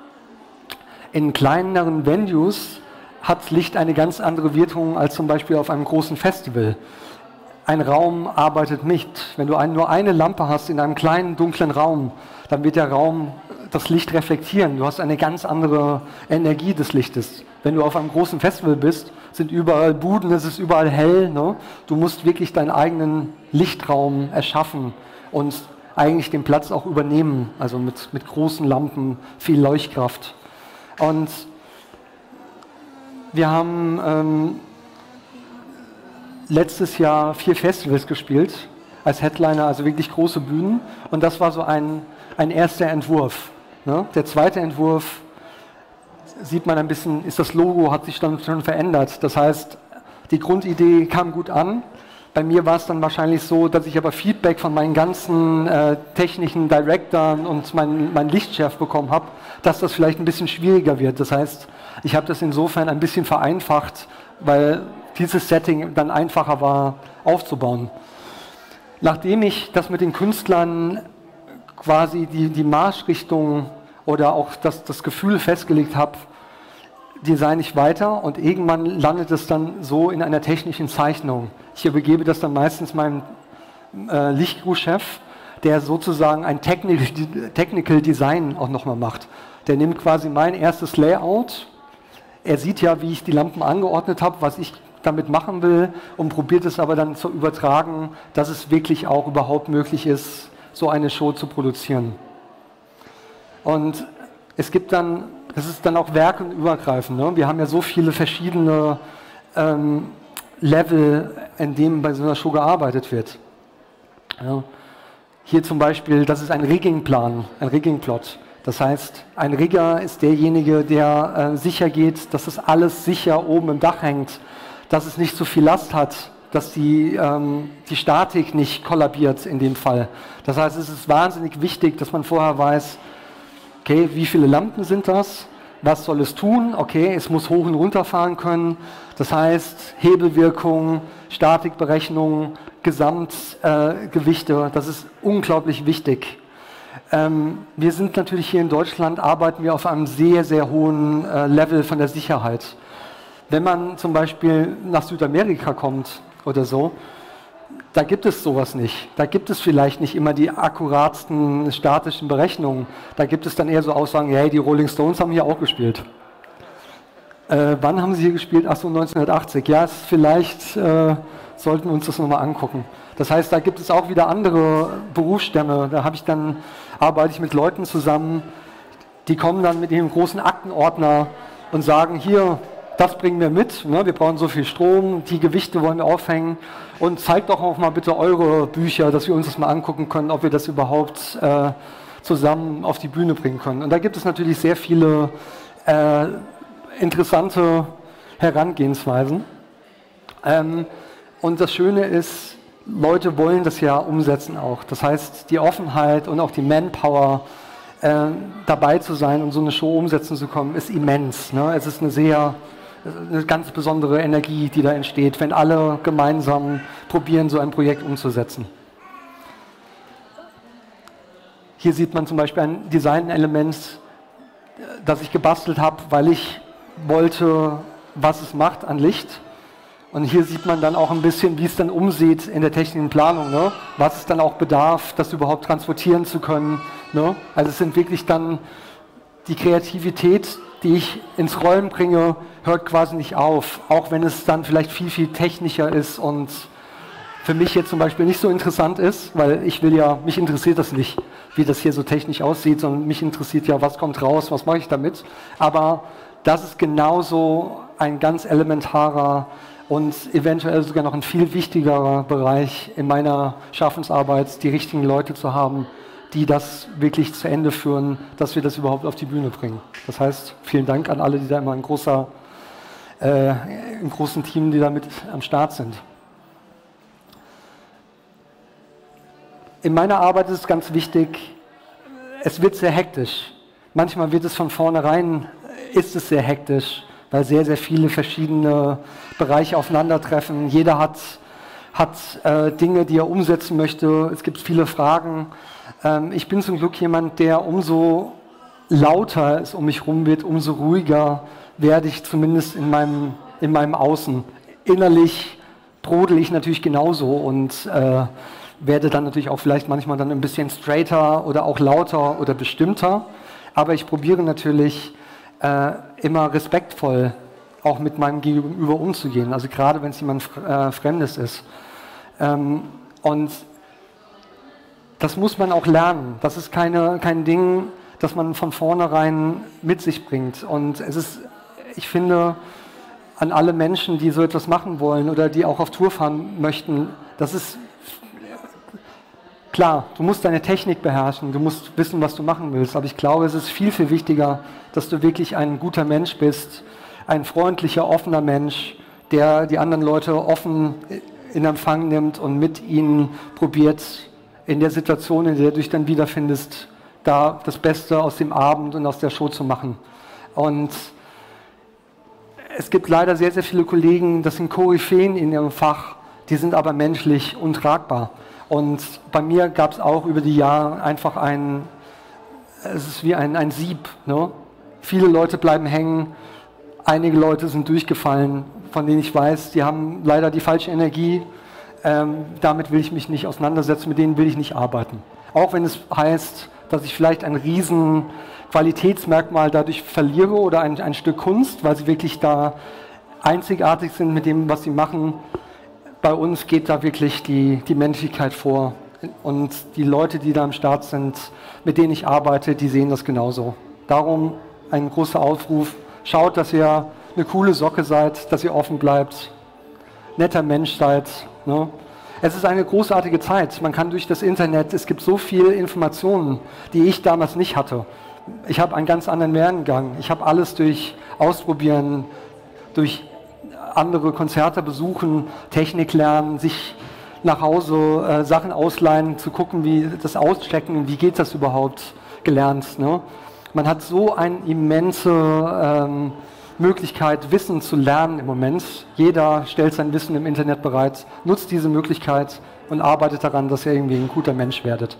In kleineren Venues hat Licht eine ganz andere Wirkung als zum Beispiel auf einem großen Festival. Ein Raum arbeitet nicht. Wenn du nur eine Lampe hast in einem kleinen, dunklen Raum, dann wird der Raum das Licht reflektieren. Du hast eine ganz andere Energie des Lichtes. Wenn du auf einem großen Festival bist, sind überall Buden, es ist überall hell. Ne? Du musst wirklich deinen eigenen Lichtraum erschaffen und eigentlich den Platz auch übernehmen. Also mit großen Lampen, viel Leuchtkraft. Und wir haben letztes Jahr 4 Festivals gespielt, als Headliner, also wirklich große Bühnen. Und das war so ein erster Entwurf. Ne? Der zweite Entwurf, sieht man ein bisschen, ist das Logo, hat sich dann schon verändert. Das heißt, die Grundidee kam gut an. Bei mir war es dann wahrscheinlich so, dass ich aber Feedback von meinen ganzen technischen Directoren und mein Lichtchef bekommen habe, dass das vielleicht ein bisschen schwieriger wird. Das heißt, ich habe das insofern ein bisschen vereinfacht, weil dieses Setting dann einfacher war aufzubauen. Nachdem ich das mit den Künstlern quasi die Marschrichtung oder auch das Gefühl festgelegt habe, designe ich weiter und irgendwann landet es dann so in einer technischen Zeichnung. Ich übergebe das dann meistens meinem Lichtcrew-Chef, der sozusagen ein Technical Design auch nochmal macht. Der nimmt quasi mein erstes Layout, er sieht ja, wie ich die Lampen angeordnet habe, was ich damit machen will und probiert es aber dann zu übertragen, dass es wirklich auch überhaupt möglich ist, so eine Show zu produzieren. Und es gibt dann, das ist dann auch werkenübergreifend. Ne? Wir haben ja so viele verschiedene Level, in denen bei so einer Show gearbeitet wird. Ja. Hier zum Beispiel, das ist ein Riggingplan, ein Riggingplot. Das heißt, ein Rigger ist derjenige, der sicher geht, dass das alles sicher oben im Dach hängt, dass es nicht so viel Last hat, dass die Statik nicht kollabiert in dem Fall. Das heißt, es ist wahnsinnig wichtig, dass man vorher weiß, okay, wie viele Lampen sind das? Was soll es tun? Okay, es muss hoch und runter fahren können. Das heißt, Hebelwirkung, Statikberechnung, Gesamtgewichte, das ist unglaublich wichtig. Wir sind natürlich hier in Deutschland, arbeiten wir auf einem sehr, sehr hohen Level von der Sicherheit. Wenn man zum Beispiel nach Südamerika kommt oder so, da gibt es sowas nicht. Da gibt es vielleicht nicht immer die akkuratsten statischen Berechnungen. Da gibt es dann eher so Aussagen, hey, die Rolling Stones haben hier auch gespielt. Wann haben sie hier gespielt? Ach so, 1980. Ja, vielleicht sollten wir uns das nochmal angucken. Das heißt, da gibt es auch wieder andere Berufsstämme. Da arbeite ich mit Leuten zusammen, die kommen dann mit ihrem großen Aktenordner und sagen, hier, das bringen wir mit, ne? Wir brauchen so viel Strom, die Gewichte wollen wir aufhängen und zeigt doch auch mal bitte eure Bücher, dass wir uns das mal angucken können, ob wir das überhaupt zusammen auf die Bühne bringen können. Und da gibt es natürlich sehr viele interessante Herangehensweisen. Und das Schöne ist, Leute wollen das ja umsetzen auch. Das heißt, die Offenheit und auch die Manpower dabei zu sein und so eine Show umsetzen zu kommen, ist immens. Ne? Es ist eine ganz besondere Energie, die da entsteht, wenn alle gemeinsam probieren, so ein Projekt umzusetzen. Hier sieht man zum Beispiel ein Design-Element, das ich gebastelt habe, weil ich wollte, was es macht an Licht. Und hier sieht man dann auch ein bisschen, wie es dann umsieht in der technischen Planung, ne? Was es dann auch bedarf, das überhaupt transportieren zu können. Ne? Also es sind wirklich dann die Kreativität, die ich ins Rollen bringe, hört quasi nicht auf, auch wenn es dann vielleicht viel, viel technischer ist und für mich jetzt zum Beispiel nicht so interessant ist, weil mich interessiert das nicht, wie das hier so technisch aussieht, sondern mich interessiert ja, was kommt raus, was mache ich damit. Aber das ist genauso ein ganz elementarer und eventuell sogar noch ein viel wichtigerer Bereich in meiner Schaffensarbeit, die richtigen Leute zu haben, die das wirklich zu Ende führen, dass wir das überhaupt auf die Bühne bringen. Das heißt, vielen Dank an alle, die da immer im großen Team, die da mit am Start sind. In meiner Arbeit ist es ganz wichtig, es wird sehr hektisch. Manchmal wird es von vornherein, ist es sehr hektisch, weil sehr, sehr viele verschiedene Bereiche aufeinandertreffen. Jeder hat Dinge, die er umsetzen möchte. Es gibt viele Fragen. Ich bin zum Glück jemand, der umso lauter es um mich herum wird, umso ruhiger werde ich zumindest in meinem Außen. Innerlich brodel ich natürlich genauso und werde dann natürlich auch vielleicht manchmal dann ein bisschen straighter oder auch lauter oder bestimmter. Aber ich probiere natürlich immer respektvoll auch mit meinem Gegenüber umzugehen. Also gerade wenn es jemand Fremdes ist. Und das muss man auch lernen. Das ist kein Ding, das man von vornherein mit sich bringt. Und ich finde, an alle Menschen, die so etwas machen wollen oder die auch auf Tour fahren möchten, das ist klar, du musst deine Technik beherrschen, du musst wissen, was du machen willst, aber ich glaube, es ist viel, viel wichtiger, dass du wirklich ein guter Mensch bist, ein freundlicher, offener Mensch, der die anderen Leute offen in Empfang nimmt und mit ihnen probiert, in der Situation, in der du dich dann wiederfindest, da das Beste aus dem Abend und aus der Show zu machen. Und es gibt leider sehr, sehr viele Kollegen, das sind Koryphäen in ihrem Fach, die sind aber menschlich untragbar. Und bei mir gab es auch über die Jahre einfach es ist wie ein Sieb. Ne? Viele Leute bleiben hängen, einige Leute sind durchgefallen, von denen ich weiß, die haben leider die falsche Energie. Damit will ich mich nicht auseinandersetzen, mit denen will ich nicht arbeiten. Auch wenn es heißt, dass ich vielleicht ein riesen Qualitätsmerkmal dadurch verliere oder ein Stück Kunst, weil sie wirklich da einzigartig sind mit dem, was sie machen. Bei uns geht da wirklich die Menschlichkeit vor. Und die Leute, die da am Start sind, mit denen ich arbeite, die sehen das genauso. Darum ein großer Aufruf. Schaut, dass ihr eine coole Socke seid, dass ihr offen bleibt, netter Mensch seid. Ne? Es ist eine großartige Zeit. Man kann durch das Internet, es gibt so viele Informationen, die ich damals nicht hatte. Ich habe einen ganz anderen Lerngang. Ich habe alles durch Ausprobieren, durch andere Konzerte besuchen, Technik lernen, sich nach Hause Sachen ausleihen, zu gucken, wie das auschecken, wie geht das überhaupt, gelernt. Ne? Man hat so eine immense Möglichkeit, Wissen zu lernen im Moment. Jeder stellt sein Wissen im Internet bereit, nutzt diese Möglichkeit und arbeitet daran, dass ihr irgendwie ein guter Mensch werdet.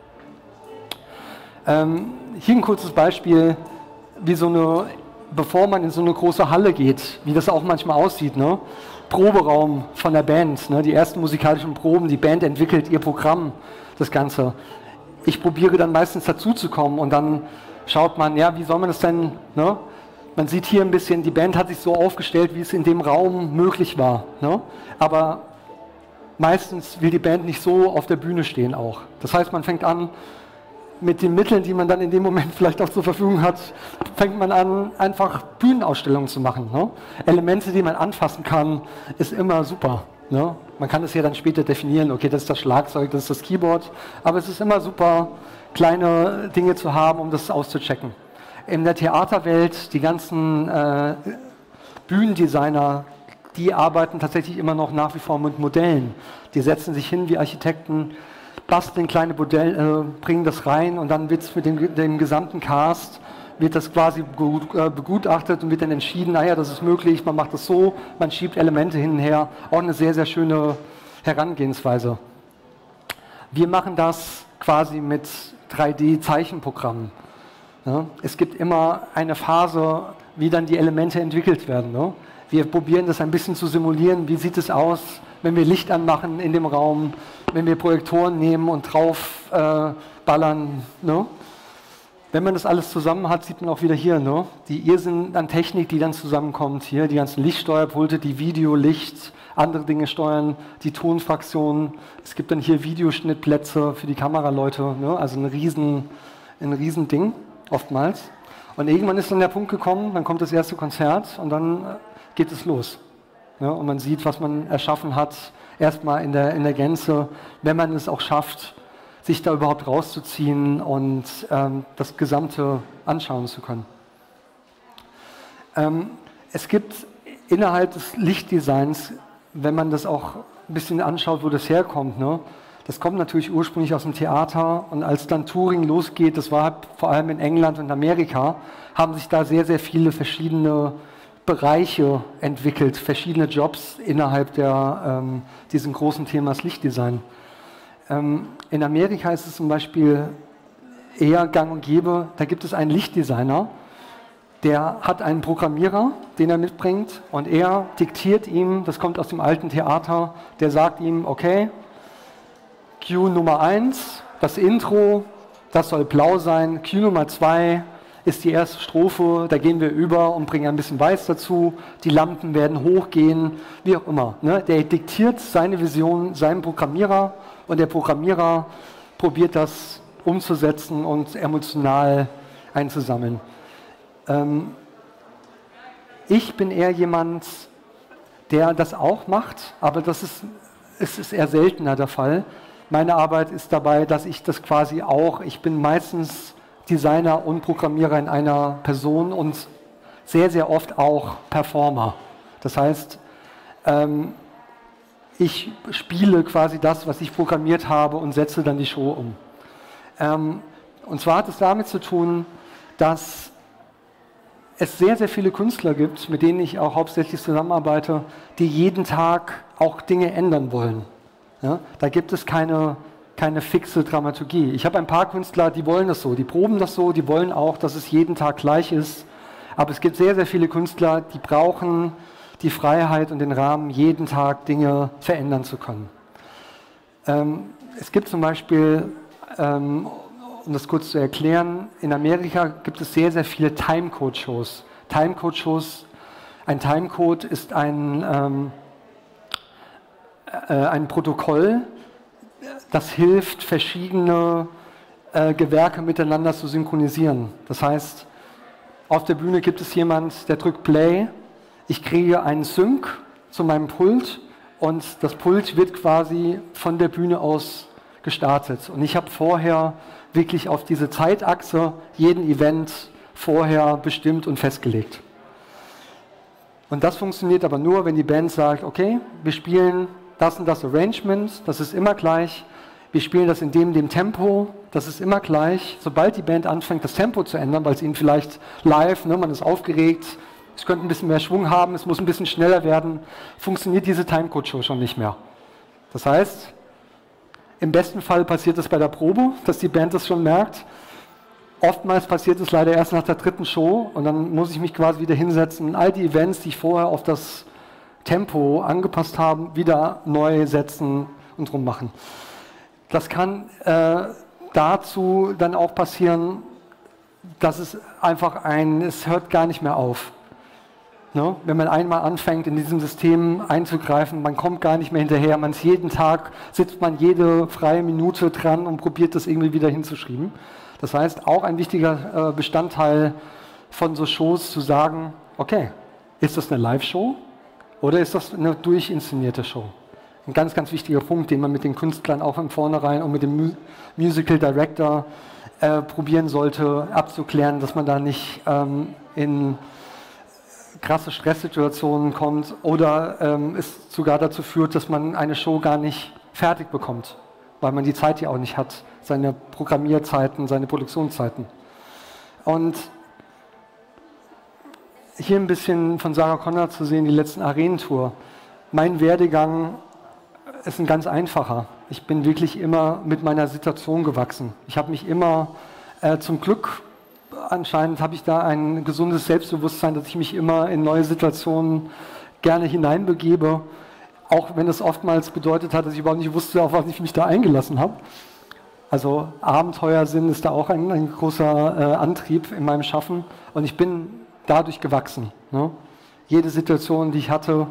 Hier ein kurzes Beispiel, bevor man in so eine große Halle geht, wie das auch manchmal aussieht, ne? Proberaum von der Band, ne? Die ersten musikalischen Proben, die Band entwickelt ihr Programm, das Ganze. Ich probiere dann meistens dazu zu kommen und dann schaut man, ja, wie soll man das denn, ne? Man sieht hier ein bisschen, die Band hat sich so aufgestellt, wie es in dem Raum möglich war, ne? Aber meistens will die Band nicht so auf der Bühne stehen auch. Das heißt, man fängt an, mit den Mitteln, die man dann in dem Moment vielleicht auch zur Verfügung hat, fängt man an, einfach Bühnenausstellungen zu machen. Ne? Elemente, die man anfassen kann, ist immer super. Ne? Man kann es ja dann später definieren, okay, das ist das Schlagzeug, das ist das Keyboard, aber es ist immer super, kleine Dinge zu haben, um das auszuchecken. In der Theaterwelt, die ganzen Bühnendesigner, die arbeiten tatsächlich immer noch nach wie vor mit Modellen. Die setzen sich hin wie Architekten, basteln kleine Modelle, bringen das rein und dann wird es mit dem gesamten Cast, wird das quasi begutachtet und wird dann entschieden, naja, das ist möglich, man macht das so, man schiebt Elemente hin und her. Auch eine sehr, sehr schöne Herangehensweise. Wir machen das quasi mit 3D-Zeichenprogrammen. Ja, es gibt immer eine Phase, wie dann die Elemente entwickelt werden. Ne? Wir probieren das ein bisschen zu simulieren. Wie sieht es aus, wenn wir Licht anmachen in dem Raum, wenn wir Projektoren nehmen und drauf ballern. Ne? Wenn man das alles zusammen hat, sieht man auch wieder hier, ne? Die Irrsinn an Technik, die dann zusammenkommt. Hier die ganzen Lichtsteuerpulte, die Video, Licht, andere Dinge steuern, die Tonfraktionen. Es gibt dann hier Videoschnittplätze für die Kameraleute. Ne? Also ein riesen Ding, oftmals. Und irgendwann ist dann der Punkt gekommen, dann kommt das erste Konzert und dann geht es los. Ja, und man sieht, was man erschaffen hat, erstmal in der Gänze, wenn man es auch schafft, sich da überhaupt rauszuziehen und das Gesamte anschauen zu können. Es gibt innerhalb des Lichtdesigns, wenn man das auch ein bisschen anschaut, wo das herkommt, ne? Das kommt natürlich ursprünglich aus dem Theater und als dann Touring losgeht, das war vor allem in England und Amerika, haben sich da sehr, sehr viele verschiedene Bereiche entwickelt, verschiedene Jobs innerhalb diesem großen Themas Lichtdesign. In Amerika ist es zum Beispiel eher gang und gäbe, da gibt es einen Lichtdesigner, der hat einen Programmierer, den er mitbringt und er diktiert ihm, das kommt aus dem alten Theater, der sagt ihm, okay, Cue Nummer 1, das Intro, das soll blau sein, Cue Nummer 2 ist die erste Strophe, da gehen wir über und bringen ein bisschen Weiß dazu, die Lampen werden hochgehen, wie auch immer. Ne? Der diktiert seine Vision seinem Programmierer und der Programmierer probiert das umzusetzen und emotional einzusammeln. Ich bin eher jemand, der das auch macht, aber das ist eher seltener der Fall. Meine Arbeit ist dabei, dass ich das quasi auch, ich bin meistens Designer und Programmierer in einer Person und sehr, sehr oft auch Performer. Das heißt, ich spiele quasi das, was ich programmiert habe und setze dann die Show um. Und zwar hat es damit zu tun, dass es sehr, sehr viele Künstler gibt, mit denen ich auch hauptsächlich zusammenarbeite, die jeden Tag auch Dinge ändern wollen. Ja? Da gibt es keine fixe Dramaturgie. Ich habe ein paar Künstler, die wollen das so, die proben das so, die wollen auch, dass es jeden Tag gleich ist. Aber es gibt sehr, sehr viele Künstler, die brauchen die Freiheit und den Rahmen, jeden Tag Dinge verändern zu können. Es gibt zum Beispiel, um das kurz zu erklären, in Amerika gibt es sehr, sehr viele Timecode-Shows. Timecode-Shows, ein Timecode ist ein Protokoll, das hilft, verschiedene Gewerke miteinander zu synchronisieren. Das heißt, auf der Bühne gibt es jemand, der drückt Play, ich kriege einen Sync zu meinem Pult und das Pult wird quasi von der Bühne aus gestartet. Und ich habe vorher wirklich auf diese Zeitachse jeden Event vorher bestimmt und festgelegt. Und das funktioniert aber nur, wenn die Band sagt, okay, wir spielen das und das Arrangement, das ist immer gleich, wir spielen das in dem Tempo, das ist immer gleich. Sobald die Band anfängt, das Tempo zu ändern, weil es ihnen vielleicht live, ne, man ist aufgeregt, es könnte ein bisschen mehr Schwung haben, es muss ein bisschen schneller werden, funktioniert diese Timecode-Show schon nicht mehr. Das heißt, im besten Fall passiert es bei der Probe, dass die Band das schon merkt. Oftmals passiert es leider erst nach der dritten Show und dann muss ich mich quasi wieder hinsetzen und all die Events, die ich vorher auf das Tempo angepasst habe, wieder neu setzen und drum machen. Das kann dazu dann auch passieren, dass es einfach es hört gar nicht mehr auf. Ne? Wenn man einmal anfängt, in diesem System einzugreifen, man kommt gar nicht mehr hinterher, jeden Tag sitzt man jede freie Minute dran und probiert das irgendwie wieder hinzuschreiben. Das heißt, auch ein wichtiger Bestandteil von so Shows zu sagen, okay, ist das eine Live-Show oder ist das eine durchinszenierte Show? Ein ganz, ganz wichtiger Punkt, den man mit den Künstlern auch im Vornherein und mit dem Musical Director probieren sollte, abzuklären, dass man da nicht in krasse Stresssituationen kommt oder es sogar dazu führt, dass man eine Show gar nicht fertig bekommt, weil man die Zeit ja auch nicht hat, seine Programmierzeiten, seine Produktionszeiten. Und hier ein bisschen von Sarah Connor zu sehen, die letzten Arenentour. Mein Werdegang ist ein ganz einfacher. Ich bin wirklich immer mit meiner Situation gewachsen. Ich habe mich immer, zum Glück anscheinend habe ich da ein gesundes Selbstbewusstsein, dass ich mich immer in neue Situationen gerne hineinbegebe, auch wenn es oftmals bedeutet hat, dass ich überhaupt nicht wusste, auf was ich mich da eingelassen habe. Also Abenteuersinn ist da auch ein großer Antrieb in meinem Schaffen und ich bin dadurch gewachsen. Ne? Jede Situation, die ich hatte,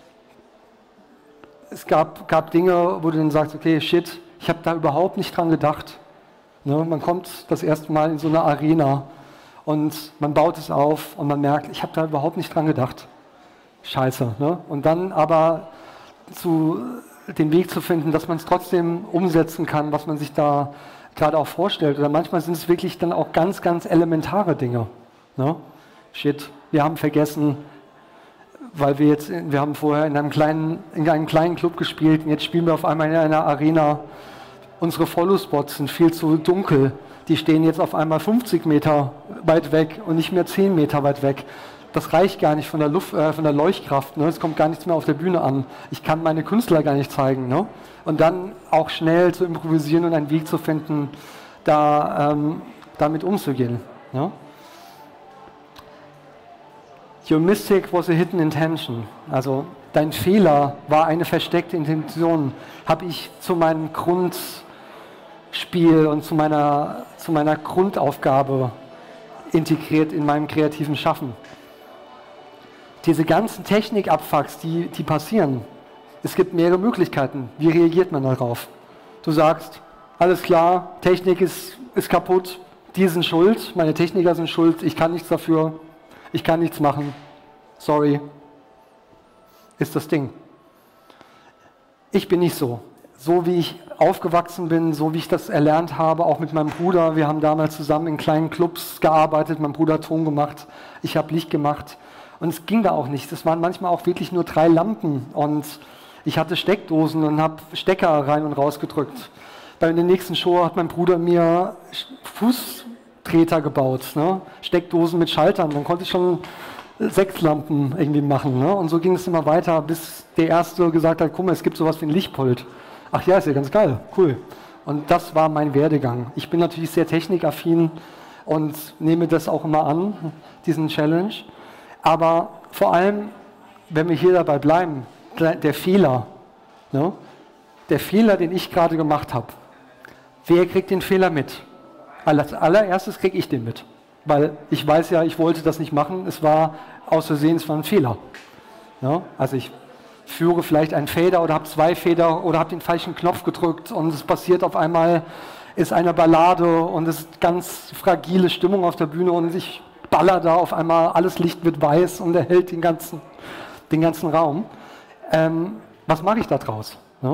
es gab Dinge, wo du dann sagst, okay, shit, ich habe da überhaupt nicht dran gedacht. Ne? Man kommt das erste Mal in so eine Arena und man baut es auf und man merkt, ich habe da überhaupt nicht dran gedacht. Scheiße. Ne? Und dann aber den Weg zu finden, dass man es trotzdem umsetzen kann, was man sich da gerade auch vorstellt. Oder manchmal sind es wirklich dann auch ganz, ganz elementare Dinge. Ne? Shit, wir haben vergessen, weil wir haben vorher in einem kleinen Club gespielt und jetzt spielen wir auf einmal in einer Arena. Unsere Follow-Spots sind viel zu dunkel. Die stehen jetzt auf einmal 50 Meter weit weg und nicht mehr 10 Meter weit weg. Das reicht gar nicht von der Leuchtkraft. Ne? Es kommt gar nichts mehr auf der Bühne an. Ich kann meine Künstler gar nicht zeigen. Ne? Und dann auch schnell zu improvisieren und einen Weg zu finden, damit umzugehen. Ne? Your mistake was a hidden intention. Also dein Fehler war eine versteckte Intention. Habe ich zu meinem Grundspiel und zu meiner Grundaufgabe integriert in meinem kreativen Schaffen. Diese ganzen Technikabfucks, die passieren, es gibt mehrere Möglichkeiten. Wie reagiert man darauf? Du sagst, alles klar, Technik ist kaputt, die sind schuld, meine Techniker sind schuld, ich kann nichts dafür, ich kann nichts machen, sorry, ist das Ding. Ich bin nicht so. So wie ich aufgewachsen bin, so wie ich das erlernt habe, auch mit meinem Bruder, wir haben damals zusammen in kleinen Clubs gearbeitet, mein Bruder hat Ton gemacht, ich habe Licht gemacht. Und es ging da auch nicht. Es waren manchmal auch wirklich nur 3 Lampen und ich hatte Steckdosen und habe Stecker rein und raus gedrückt. Bei der nächsten Show hat mein Bruder mir Fußtreter gebaut, ne? Steckdosen mit Schaltern. Dann konnte ich schon 6 Lampen irgendwie machen. Ne? Und so ging es immer weiter, bis der Erste gesagt hat, guck mal, es gibt sowas wie ein Lichtpult. Ach ja, ist ja ganz geil, cool. Und das war mein Werdegang. Ich bin natürlich sehr technikaffin und nehme das auch immer an, diesen Challenge. Aber vor allem, wenn wir hier dabei bleiben, der Fehler, ne? Der Fehler, den ich gerade gemacht habe, wer kriegt den Fehler mit? Als allererstes kriege ich den mit, weil ich weiß ja, ich wollte das nicht machen, es war aus Versehen, es war ein Fehler. Ne? Also ich führe vielleicht einen Fader oder habe 2 Fader oder habe den falschen Knopf gedrückt und es passiert auf einmal, ist eine Ballade und es ist ganz fragile Stimmung auf der Bühne und ich baller da auf einmal, alles Licht wird weiß und erhellt den ganzen Raum. Was mache ich da draus? Ne?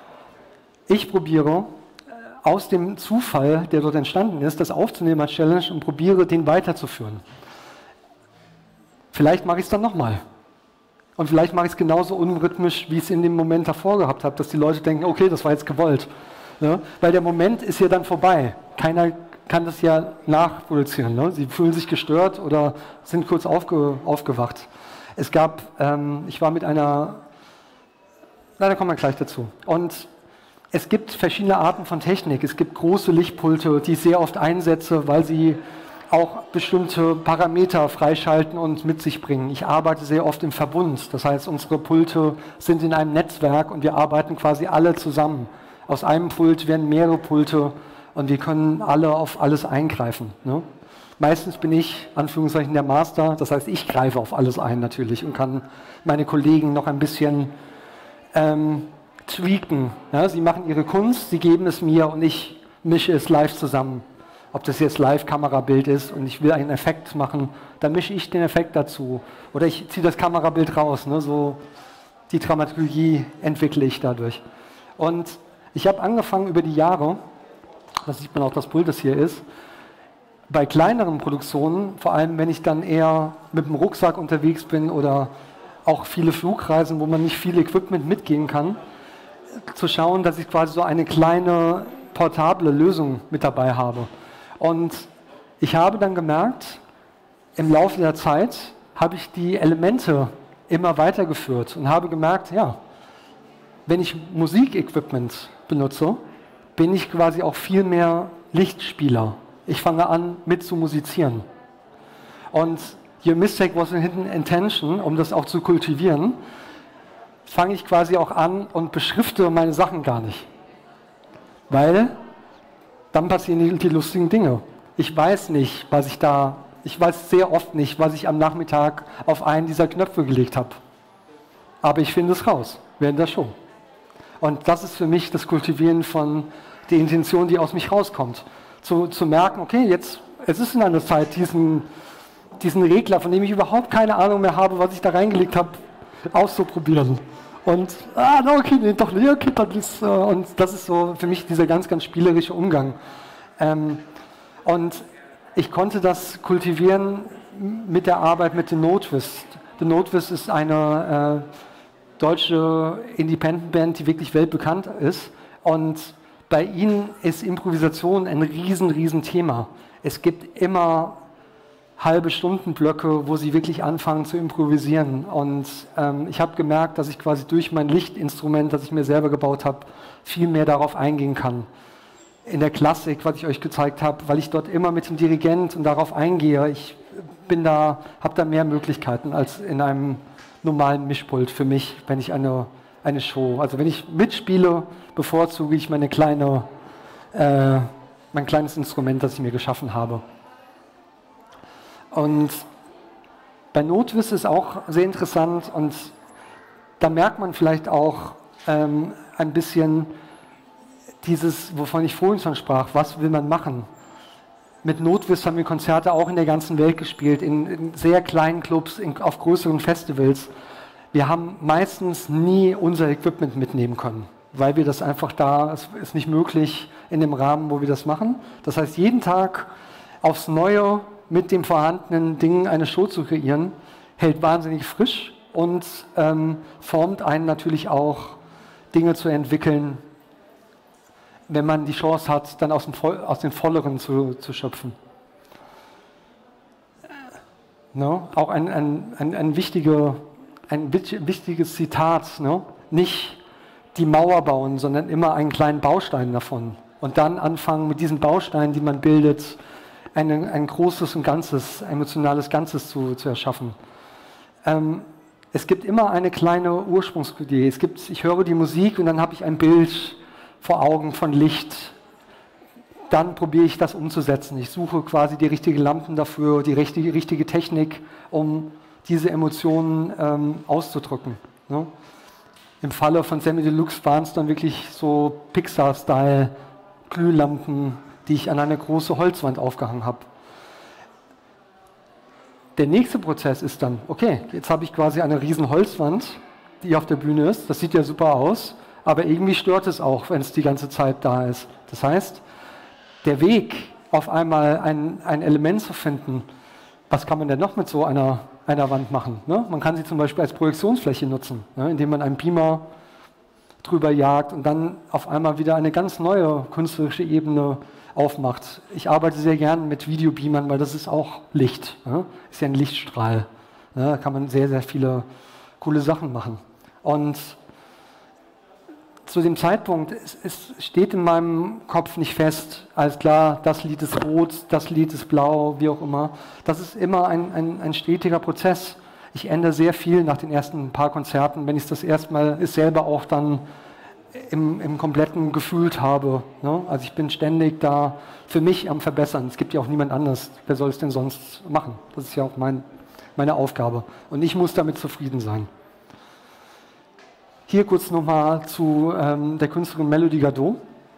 Ich probiere aus dem Zufall, der dort entstanden ist, das aufzunehmen als Challenge und probiere, den weiterzuführen. Vielleicht mache ich es dann nochmal. Und vielleicht mache ich es genauso unrhythmisch, wie ich es in dem Moment davor gehabt habe, dass die Leute denken, okay, das war jetzt gewollt. Ne? Weil der Moment ist ja dann vorbei. Keiner kann das ja nachproduzieren. Ne? Sie fühlen sich gestört oder sind kurz aufgewacht. Es gab, ich war mit einer, da kommen wir gleich dazu. Und es gibt verschiedene Arten von Technik. Es gibt große Lichtpulte, die ich sehr oft einsetze, weil sie auch bestimmte Parameter freischalten und mit sich bringen. Ich arbeite sehr oft im Verbund. Das heißt, unsere Pulte sind in einem Netzwerk und wir arbeiten quasi alle zusammen. Aus einem Pult werden mehrere Pulte und wir können alle auf alles eingreifen. Ne? Meistens bin ich, Anführungszeichen, der Master. Das heißt, ich greife auf alles ein natürlich und kann meine Kollegen noch ein bisschen tweaken. Ja? Sie machen ihre Kunst, sie geben es mir und ich mische es live zusammen. Ob das jetzt Live-Kamerabild ist und ich will einen Effekt machen, dann mische ich den Effekt dazu. Oder ich ziehe das Kamerabild raus. Ne? So die Dramaturgie entwickle ich dadurch. Und ich habe angefangen über die Jahre, das sieht man auch, das Pult, das hier ist, bei kleineren Produktionen, vor allem wenn ich dann eher mit dem Rucksack unterwegs bin oder auch viele Flugreisen, wo man nicht viel Equipment mitgehen kann, zu schauen, dass ich quasi so eine kleine portable Lösung mit dabei habe. Und ich habe dann gemerkt, im Laufe der Zeit habe ich die Elemente immer weitergeführt und habe gemerkt, ja, wenn ich Musikequipment benutze, bin ich quasi auch viel mehr Lichtspieler. Ich fange an, mit zu musizieren. Und Your Mistake was a hidden intention, um das auch zu kultivieren, fange ich quasi auch an und beschrifte meine Sachen gar nicht. Weil dann passieren die lustigen Dinge. Ich weiß sehr oft nicht, was ich am Nachmittag auf einen dieser Knöpfe gelegt habe. Aber ich finde es raus, während der Show. Und das ist für mich das Kultivieren von der Intention, die aus mich rauskommt. Zu merken, okay, es ist in einer Zeit, diesen Regler, von dem ich überhaupt keine Ahnung mehr habe, was ich da reingelegt habe, auszuprobieren. Und, okay, nee, doch nicht, okay, und das ist so für mich dieser ganz, ganz spielerische Umgang. Und ich konnte das kultivieren mit der Arbeit mit The Notewist. The Notewist ist eine deutsche Independent-Band, die wirklich weltbekannt ist. Und bei ihnen ist Improvisation ein riesen Thema. Es gibt immer halbe Stundenblöcke, wo sie wirklich anfangen zu improvisieren. Und ich habe gemerkt, dass ich quasi durch mein Lichtinstrument, das ich mir selber gebaut habe, viel mehr darauf eingehen kann. In der Klassik, was ich euch gezeigt habe, weil ich dort immer mit dem Dirigent und darauf eingehe, ich habe da mehr Möglichkeiten als in einem normalen Mischpult für mich, wenn ich eine Show, also wenn ich mitspiele, bevorzuge ich mein kleines Instrument, das ich mir geschaffen habe. Und bei Notewist ist auch sehr interessant und da merkt man vielleicht auch ein bisschen dieses, wovon ich vorhin schon sprach, was will man machen? Mit Notewist haben wir Konzerte auch in der ganzen Welt gespielt, in sehr kleinen Clubs, auf größeren Festivals. Wir haben meistens nie unser Equipment mitnehmen können, weil wir das einfach es ist nicht möglich in dem Rahmen, wo wir das machen. Das heißt, jeden Tag aufs Neue mit dem vorhandenen Ding eine Show zu kreieren, hält wahnsinnig frisch und formt einen natürlich auch, Dinge zu entwickeln, wenn man die Chance hat, dann aus den Volleren zu schöpfen. No? Auch ein wichtiges Zitat, no? Nicht die Mauer bauen, sondern immer einen kleinen Baustein davon. Und dann anfangen, mit diesen Bausteinen, die man bildet, ein großes und ganzes, emotionales Ganzes zu erschaffen. Es gibt immer eine kleine Ursprungsidee. Ich höre die Musik und dann habe ich ein Bild vor Augen von Licht. Dann probiere ich das umzusetzen. Ich suche quasi die richtigen Lampen dafür, die richtige Technik, um diese Emotionen auszudrücken. Ne? Im Falle von Samy Deluxe waren es dann wirklich so Pixar-Style Glühlampen, die ich an eine große Holzwand aufgehangen habe. Der nächste Prozess ist dann, okay, jetzt habe ich quasi eine riesen Holzwand, die auf der Bühne ist. Das sieht ja super aus, aber irgendwie stört es auch, wenn es die ganze Zeit da ist. Das heißt, der Weg, auf einmal ein Element zu finden, was kann man denn noch mit so einer Wand machen? Ne? Man kann sie zum Beispiel als Projektionsfläche nutzen, ne? Indem man einen Beamer drüber jagt und dann auf einmal wieder eine ganz neue künstlerische Ebene aufmacht. Ich arbeite sehr gern mit Videobeamern, weil das ist auch Licht. Ne? Ist ja ein Lichtstrahl. Ne? Da kann man sehr, sehr viele coole Sachen machen. Und zu dem Zeitpunkt, es steht in meinem Kopf nicht fest, alles klar, das Lied ist rot, das Lied ist blau, wie auch immer. Das ist immer ein stetiger Prozess. Ich ändere sehr viel nach den ersten paar Konzerten, wenn ich das erstmal selber auch dann im Kompletten gefühlt habe. Ne? Also ich bin ständig da für mich am Verbessern. Es gibt ja auch niemand anderes. Wer soll es denn sonst machen? Das ist ja auch meine Aufgabe. Und ich muss damit zufrieden sein. Hier kurz nochmal zu der Künstlerin Melody Gardot.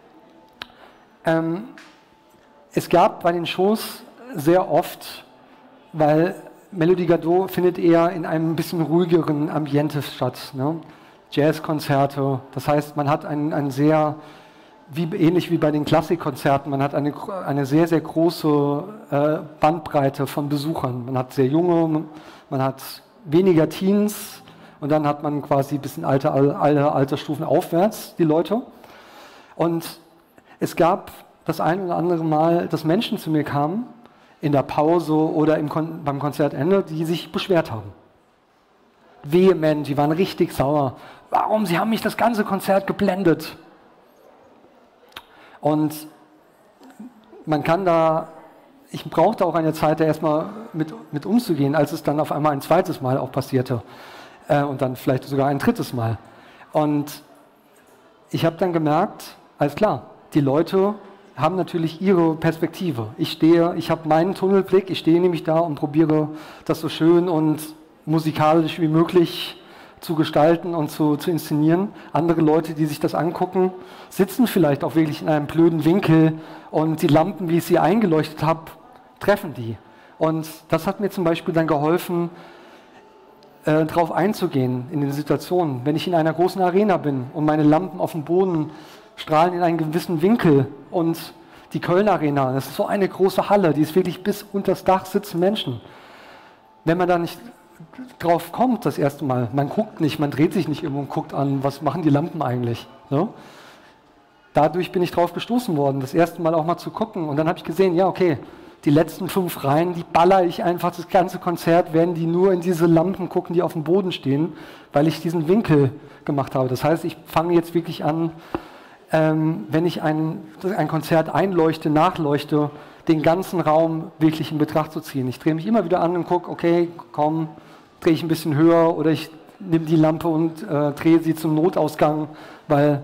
Es gab bei den Shows sehr oft, weil Melody Gardot findet eher in einem bisschen ruhigeren Ambiente statt. Ne? Jazzkonzerte, das heißt, man hat ein sehr, ähnlich wie bei den Klassikkonzerten, man hat eine sehr, sehr große Bandbreite von Besuchern. Man hat sehr junge, man hat weniger Teens und dann hat man quasi ein bisschen alle Altersstufen aufwärts, die Leute. Und es gab das ein oder andere Mal, dass Menschen zu mir kamen, in der Pause oder beim Konzertende, die sich beschwert haben. Vehement, die waren richtig sauer. Warum? Sie haben mich das ganze Konzert geblendet. Und man kann ich brauchte auch eine Zeit, da erstmal mit umzugehen, als es dann auf einmal ein zweites Mal auch passierte. Und dann vielleicht sogar ein drittes Mal. Und ich habe dann gemerkt, alles klar, die Leute haben natürlich ihre Perspektive. Ich habe meinen Tunnelblick, ich stehe nämlich da und probiere das so schön und musikalisch wie möglich zu gestalten und zu inszenieren. Andere Leute, die sich das angucken, sitzen vielleicht auch wirklich in einem blöden Winkel und die Lampen, wie ich sie eingeleuchtet habe, treffen die. Und das hat mir zum Beispiel dann geholfen, darauf einzugehen in den Situationen. Wenn ich in einer großen Arena bin und meine Lampen auf dem Boden strahlen in einen gewissen Winkel und die Kölner Arena, das ist so eine große Halle, die ist wirklich bis unter das Dach sitzen Menschen. Wenn man da nicht drauf kommt das erste Mal, man guckt nicht, man dreht sich nicht immer und guckt an, was machen die Lampen eigentlich. Ne? Dadurch bin ich drauf gestoßen worden, das erste Mal auch mal zu gucken und dann habe ich gesehen, ja okay, die letzten 5 Reihen, die baller ich einfach das ganze Konzert, werden die nur in diese Lampen gucken, die auf dem Boden stehen, weil ich diesen Winkel gemacht habe. Das heißt, ich fange jetzt wirklich an, wenn ich ein Konzert einleuchte, nachleuchte, den ganzen Raum wirklich in Betracht zu ziehen. Ich drehe mich immer wieder an und gucke, okay, komm, drehe ich ein bisschen höher oder ich nehme die Lampe und drehe sie zum Notausgang, weil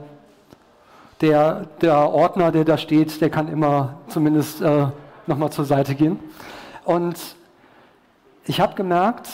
der Ordner, der da steht, der kann immer zumindest nochmal zur Seite gehen. Und ich habe gemerkt,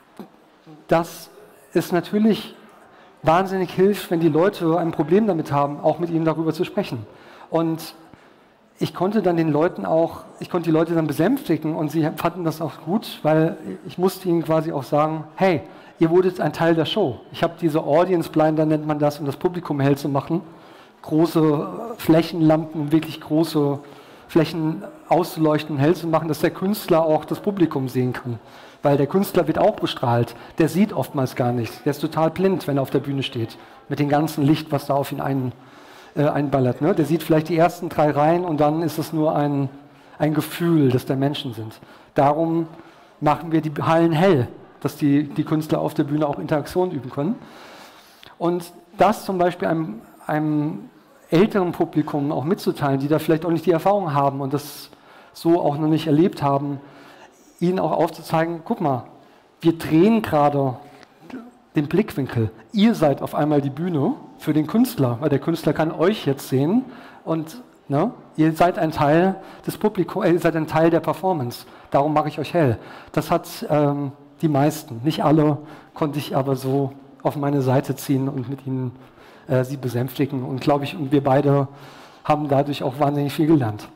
dass es natürlich wahnsinnig hilft, wenn die Leute ein Problem damit haben, auch mit ihnen darüber zu sprechen. Und ich konnte die Leute dann besänftigen und sie fanden das auch gut, weil ich musste ihnen quasi auch sagen, hey, ihr wurdet ein Teil der Show. Ich habe diese Audience Blinder, nennt man das, um das Publikum hell zu machen. Große Flächenlampen, um wirklich große Flächen auszuleuchten und hell zu machen, dass der Künstler auch das Publikum sehen kann. Weil der Künstler wird auch bestrahlt. Der sieht oftmals gar nichts. Der ist total blind, wenn er auf der Bühne steht. Mit dem ganzen Licht, was da auf ihn einballert. Ne? Der sieht vielleicht die ersten 3 Reihen und dann ist es nur ein Gefühl, dass da Menschen sind. Darum machen wir die Hallen hell, dass die Künstler auf der Bühne auch Interaktion üben können. Und das zum Beispiel einem älteren Publikum auch mitzuteilen, die da vielleicht auch nicht die Erfahrung haben und das so auch noch nicht erlebt haben, ihnen auch aufzuzeigen, guck mal, wir drehen gerade den Blickwinkel. Ihr seid auf einmal die Bühne für den Künstler, weil der Künstler kann euch jetzt sehen und ihr seid ein Teil des Publikums, ihr seid ein Teil der Performance. Darum mache ich euch hell. Das hat die meisten, nicht alle, konnte ich aber so auf meine Seite ziehen und mit ihnen sie besänftigen. Und glaube ich, wir beide haben dadurch auch wahnsinnig viel gelernt.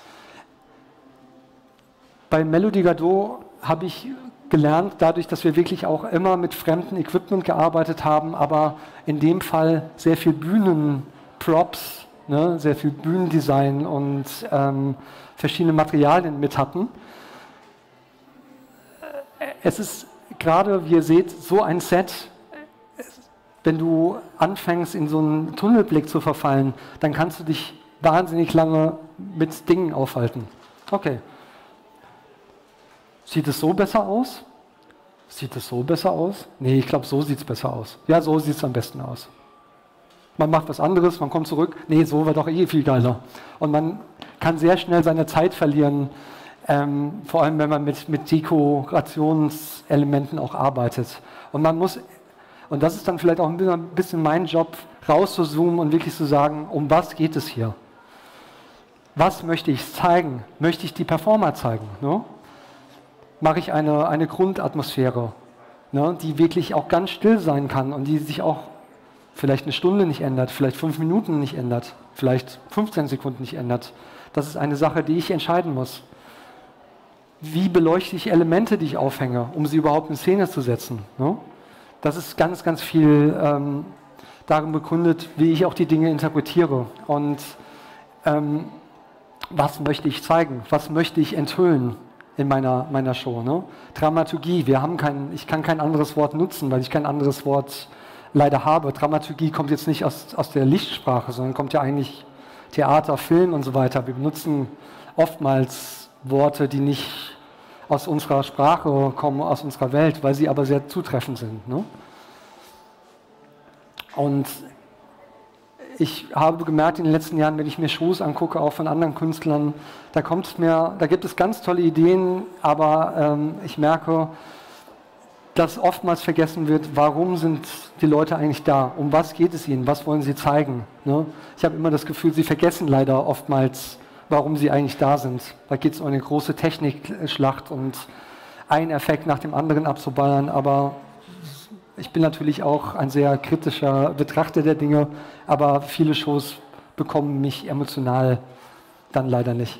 Bei Melody Gardot habe ich gelernt, dadurch, dass wir wirklich auch immer mit fremdem Equipment gearbeitet haben, aber in dem Fall sehr viel Bühnenprops, sehr viel Bühnendesign und verschiedene Materialien mit hatten. Es ist gerade, wie ihr seht, so ein Set, wenn du anfängst, in so einen Tunnelblick zu verfallen, dann kannst du dich wahnsinnig lange mit Dingen aufhalten. Okay. Sieht es so besser aus? Sieht es so besser aus? Nee, ich glaube, so sieht es besser aus. Ja, so sieht es am besten aus. Man macht was anderes, man kommt zurück. Nee, so war doch viel geiler. Und man kann sehr schnell seine Zeit verlieren, vor allem wenn man mit Dekorationselementen auch arbeitet. Und das ist dann vielleicht auch ein bisschen mein Job, rauszuzoomen und wirklich zu sagen, um was geht es hier? Was möchte ich zeigen? Möchte ich die Performer zeigen? Ne? Mache ich eine Grundatmosphäre, die wirklich auch ganz still sein kann und die sich auch vielleicht eine Stunde nicht ändert, vielleicht 5 Minuten nicht ändert, vielleicht 15 Sekunden nicht ändert. Das ist eine Sache, die ich entscheiden muss. Wie beleuchte ich Elemente, die ich aufhänge, um sie überhaupt in Szene zu setzen? Ne? Das ist ganz, ganz viel darin begründet, wie ich auch die Dinge interpretiere. Und was möchte ich zeigen? Was möchte ich enthüllen? in meiner Show. Ne? Dramaturgie, ich kann kein anderes Wort nutzen, weil ich kein anderes Wort leider habe. Dramaturgie kommt jetzt nicht aus der Lichtsprache, sondern kommt ja eigentlich Theater, Film und so weiter. Wir benutzen oftmals Worte, die nicht aus unserer Sprache kommen, aus unserer Welt, weil sie aber sehr zutreffend sind. Ne? Und ich habe gemerkt in den letzten Jahren, wenn ich mir Shows angucke, auch von anderen Künstlern, da gibt es ganz tolle Ideen, aber ich merke, dass oftmals vergessen wird, warum sind die Leute eigentlich da? Um was geht es ihnen? Was wollen sie zeigen? Ne? Ich habe immer das Gefühl, sie vergessen leider oftmals, warum sie eigentlich da sind. Da geht es um eine große Technikschlacht und einen Effekt nach dem anderen abzuballern, aber ich bin natürlich auch ein sehr kritischer Betrachter der Dinge, aber viele Shows bekommen mich emotional dann leider nicht.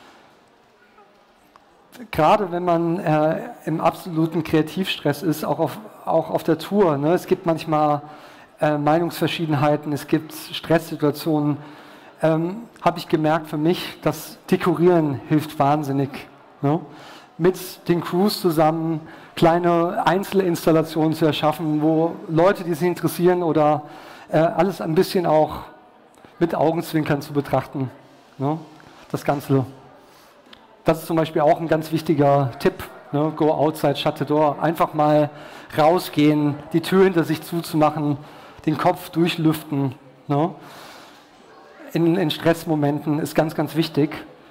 Gerade wenn man im absoluten Kreativstress ist, auch auf der Tour, ne? Es gibt manchmal Meinungsverschiedenheiten, es gibt Stresssituationen, habe ich gemerkt für mich, dass Dekorieren hilft wahnsinnig. Ne? Mit den Crews zusammen kleine Einzelinstallationen zu erschaffen, wo Leute, die sich interessieren oder alles ein bisschen auch mit Augenzwinkern zu betrachten. Ne? Das Ganze. Das ist zum Beispiel auch ein ganz wichtiger Tipp. Ne? Go outside, shut the door. Einfach mal rausgehen, die Tür hinter sich zuzumachen, den Kopf durchlüften. Ne? In Stressmomenten ist ganz, ganz wichtig.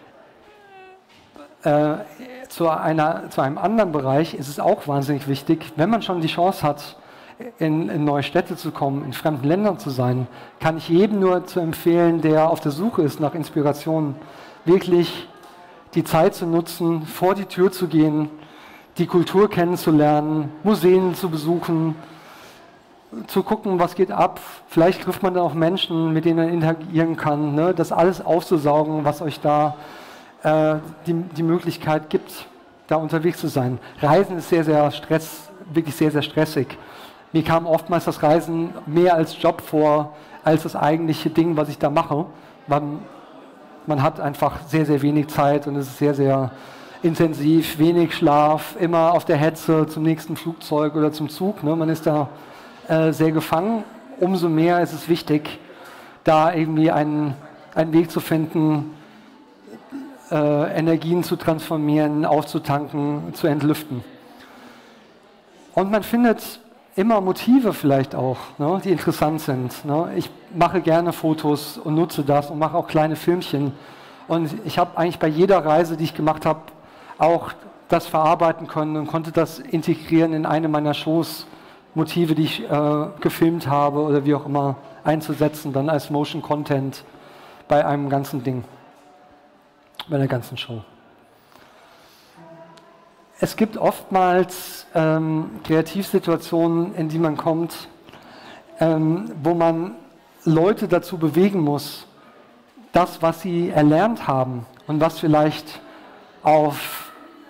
Zu einem anderen Bereich ist es auch wahnsinnig wichtig, wenn man schon die Chance hat, in neue Städte zu kommen, in fremden Ländern zu sein, kann ich jedem nur zu empfehlen, der auf der Suche ist nach Inspiration, wirklich die Zeit zu nutzen, vor die Tür zu gehen, die Kultur kennenzulernen, Museen zu besuchen, zu gucken, was geht ab. Vielleicht trifft man dann auch Menschen, mit denen man interagieren kann, ne? Das alles aufzusaugen, was euch da die Möglichkeit gibt, da unterwegs zu sein. Reisen ist wirklich sehr, sehr stressig. Mir kam oftmals das Reisen mehr als Job vor, als das eigentliche Ding, was ich da mache. Man hat einfach sehr, sehr wenig Zeit und es ist sehr, sehr intensiv, wenig Schlaf, immer auf der Hetze zum nächsten Flugzeug oder zum Zug. Ne? Man ist da sehr gefangen. Umso mehr ist es wichtig, da irgendwie einen Weg zu finden, Energien zu transformieren, aufzutanken, zu entlüften. Und man findet immer Motive vielleicht auch, ne, die interessant sind. Ne. Ich mache gerne Fotos und nutze das und mache auch kleine Filmchen. Und ich habe eigentlich bei jeder Reise, die ich gemacht habe, auch das verarbeiten können und konnte das integrieren in eine meiner Shows, Motive, die ich gefilmt habe oder wie auch immer, einzusetzen, dann als Motion Content bei einem ganzen Ding. Bei der ganzen Show. Es gibt oftmals Kreativsituationen, in die man kommt, wo man Leute dazu bewegen muss, das, was sie erlernt haben und was vielleicht auf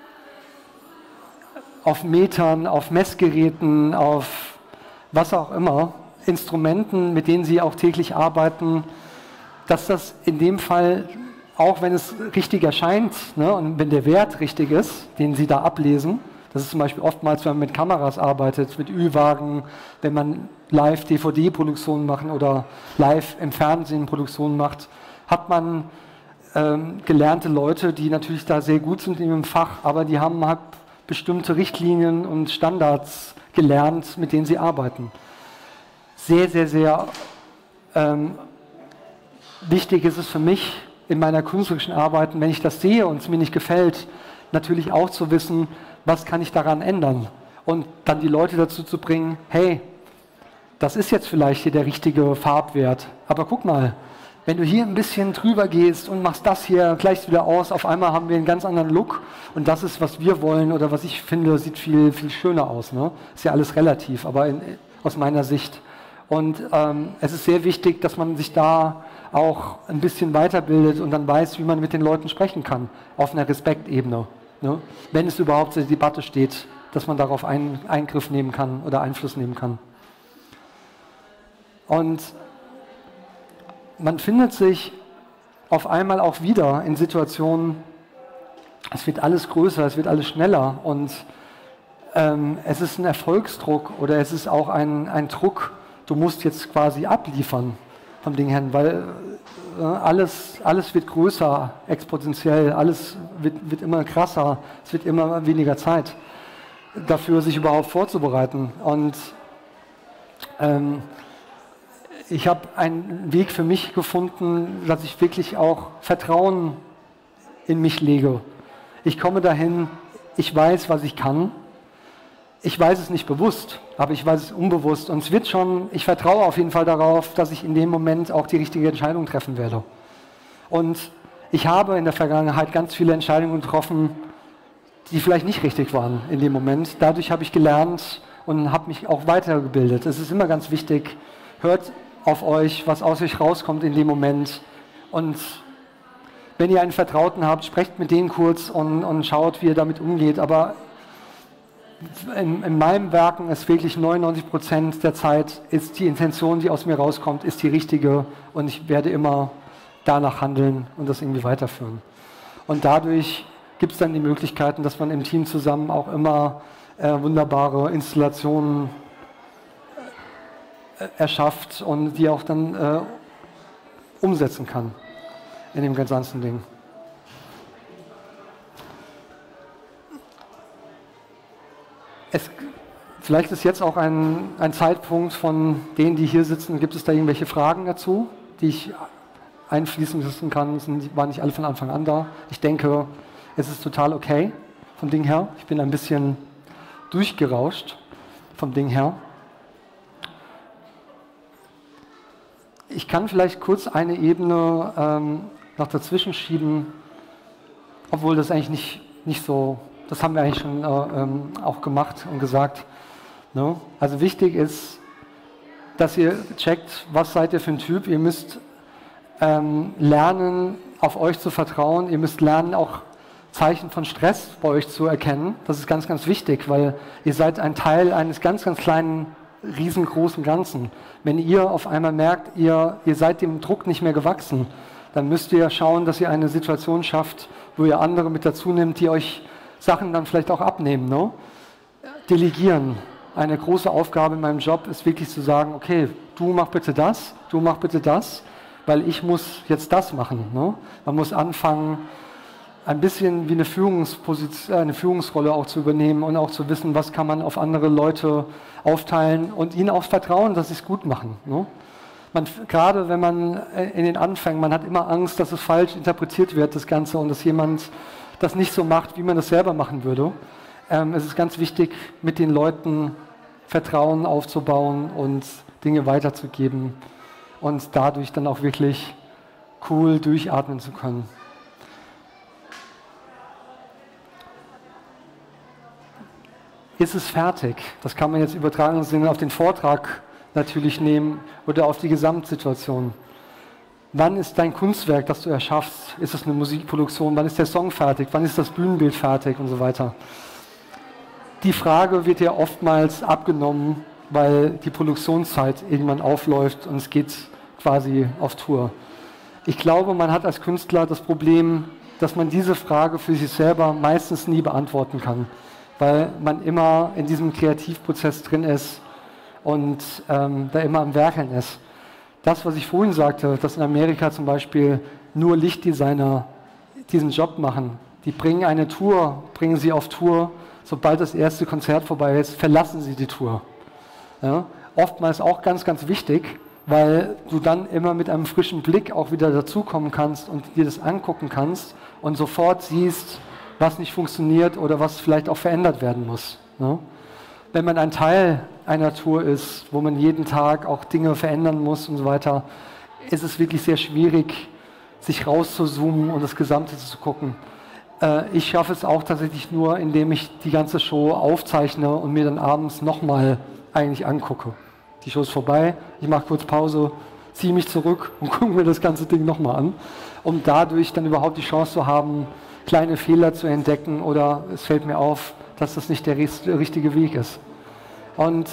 Metern, auf Messgeräten, auf was auch immer, Instrumenten, mit denen sie auch täglich arbeiten, dass das in dem Fall, auch wenn es richtig erscheint, ne, und wenn der Wert richtig ist, den Sie da ablesen, das ist zum Beispiel oftmals, wenn man mit Kameras arbeitet, mit Ü-Wagen, wenn man live DVD-Produktionen macht oder live im Fernsehen Produktionen macht, hat man gelernte Leute, die natürlich da sehr gut sind in ihrem Fach, aber die haben halt bestimmte Richtlinien und Standards gelernt, mit denen sie arbeiten. Sehr, sehr, sehr wichtig ist es für mich, in meiner künstlerischen Arbeit, wenn ich das sehe und es mir nicht gefällt, natürlich auch zu wissen, was kann ich daran ändern und dann die Leute dazu zu bringen, hey, das ist jetzt vielleicht hier der richtige Farbwert, aber guck mal, wenn du hier ein bisschen drüber gehst und machst das hier, gleichst wieder aus, auf einmal haben wir einen ganz anderen Look und das ist, was wir wollen oder was ich finde, sieht viel, viel schöner aus. Ne? Ist ja alles relativ, aber aus meiner Sicht. Und es ist sehr wichtig, dass man sich da auch ein bisschen weiterbildet und dann weiß, wie man mit den Leuten sprechen kann, auf einer Respektebene. Ne? Wenn es überhaupt zur Debatte steht, dass man darauf Eingriff nehmen kann oder Einfluss nehmen kann. Und man findet sich auf einmal auch wieder in Situationen, es wird alles größer, es wird alles schneller und es ist ein Erfolgsdruck oder es ist auch ein Druck, du musst jetzt quasi abliefern vom Ding her, weil alles wird größer, exponentiell, alles wird immer krasser, es wird immer weniger Zeit dafür, sich überhaupt vorzubereiten. Und ich habe einen Weg für mich gefunden, dass ich wirklich auch Vertrauen in mich lege. Ich komme dahin, ich weiß, was ich kann. Ich weiß es nicht bewusst, aber ich weiß es unbewusst. Und es wird schon, ich vertraue auf jeden Fall darauf, dass ich in dem Moment auch die richtige Entscheidung treffen werde. Und ich habe in der Vergangenheit ganz viele Entscheidungen getroffen, die vielleicht nicht richtig waren in dem Moment. Dadurch habe ich gelernt und habe mich auch weitergebildet. Es ist immer ganz wichtig, hört auf euch, was aus euch rauskommt in dem Moment. Und wenn ihr einen Vertrauten habt, sprecht mit denen kurz und schaut, wie ihr damit umgeht. Aber in meinem Werken ist wirklich 99% der Zeit, ist die Intention, die aus mir rauskommt, ist die richtige und ich werde immer danach handeln und das irgendwie weiterführen. Und dadurch gibt es dann die Möglichkeiten, dass man im Team zusammen auch immer wunderbare Installationen erschafft und die auch dann umsetzen kann in dem ganzen Ding. Vielleicht ist jetzt auch ein Zeitpunkt von denen, die hier sitzen, gibt es da irgendwelche Fragen dazu, die ich einfließen lassen kann, waren nicht alle von Anfang an da. Ich denke, es ist total okay vom Ding her. Ich bin ein bisschen durchgerauscht vom Ding her. Ich kann vielleicht kurz eine Ebene noch dazwischen schieben, obwohl das eigentlich nicht so, das haben wir eigentlich schon auch gemacht und gesagt. Ne? Also wichtig ist, dass ihr checkt, was seid ihr für ein Typ. Ihr müsst lernen, auf euch zu vertrauen. Ihr müsst lernen, auch Zeichen von Stress bei euch zu erkennen. Das ist ganz, ganz wichtig, weil ihr seid ein Teil eines ganz, ganz kleinen, riesengroßen Ganzen. Wenn ihr auf einmal merkt, ihr seid dem Druck nicht mehr gewachsen, dann müsst ihr schauen, dass ihr eine Situation schafft, wo ihr andere mit dazu nehmt, die euch Sachen dann vielleicht auch abnehmen. Ne? Delegieren. Eine große Aufgabe in meinem Job ist wirklich zu sagen, okay, du mach bitte das, weil ich muss jetzt das machen. Ne? Man muss anfangen, ein bisschen wie eine Führungsrolle auch zu übernehmen und auch zu wissen, was kann man auf andere Leute aufteilen und ihnen auch vertrauen, dass sie es gut machen. Ne? Gerade wenn man in den Anfängen, man hat immer Angst, dass es falsch interpretiert wird, das Ganze, und dass jemand das nicht so macht, wie man das selber machen würde. Es ist ganz wichtig, mit den Leuten Vertrauen aufzubauen und Dinge weiterzugeben und dadurch dann auch wirklich cool durchatmen zu können. Ist es fertig? Das kann man jetzt übertragen Sinne auf den Vortrag natürlich nehmen oder auf die Gesamtsituation. Wann ist dein Kunstwerk, das du erschaffst? Ist es eine Musikproduktion? Wann ist der Song fertig? Wann ist das Bühnenbild fertig? Und so weiter. Die Frage wird ja oftmals abgenommen, weil die Produktionszeit irgendwann aufläuft und es geht quasi auf Tour. Ich glaube, man hat als Künstler das Problem, dass man diese Frage für sich selber meistens nie beantworten kann, weil man immer in diesem Kreativprozess drin ist und da immer am Werkeln ist. Das, was ich vorhin sagte, dass in Amerika zum Beispiel nur Lichtdesigner diesen Job machen, die bringen sie auf Tour, sobald das erste Konzert vorbei ist, verlassen sie die Tour. Ja? Oftmals auch ganz, ganz wichtig, weil du dann immer mit einem frischen Blick auch wieder dazukommen kannst und dir das angucken kannst und sofort siehst, was nicht funktioniert oder was vielleicht auch verändert werden muss. Ja? Wenn man ein Teil einer Tour ist, wo man jeden Tag auch Dinge verändern muss und so weiter, ist es wirklich sehr schwierig, sich rauszuzoomen und das Gesamte zu gucken. Ich schaffe es auch tatsächlich nur, indem ich die ganze Show aufzeichne und mir dann abends nochmal eigentlich angucke. Die Show ist vorbei, ich mache kurz Pause, ziehe mich zurück und gucke mir das ganze Ding nochmal an, um dadurch dann überhaupt die Chance zu haben, kleine Fehler zu entdecken oder es fällt mir auf, dass das nicht der richtige Weg ist. Und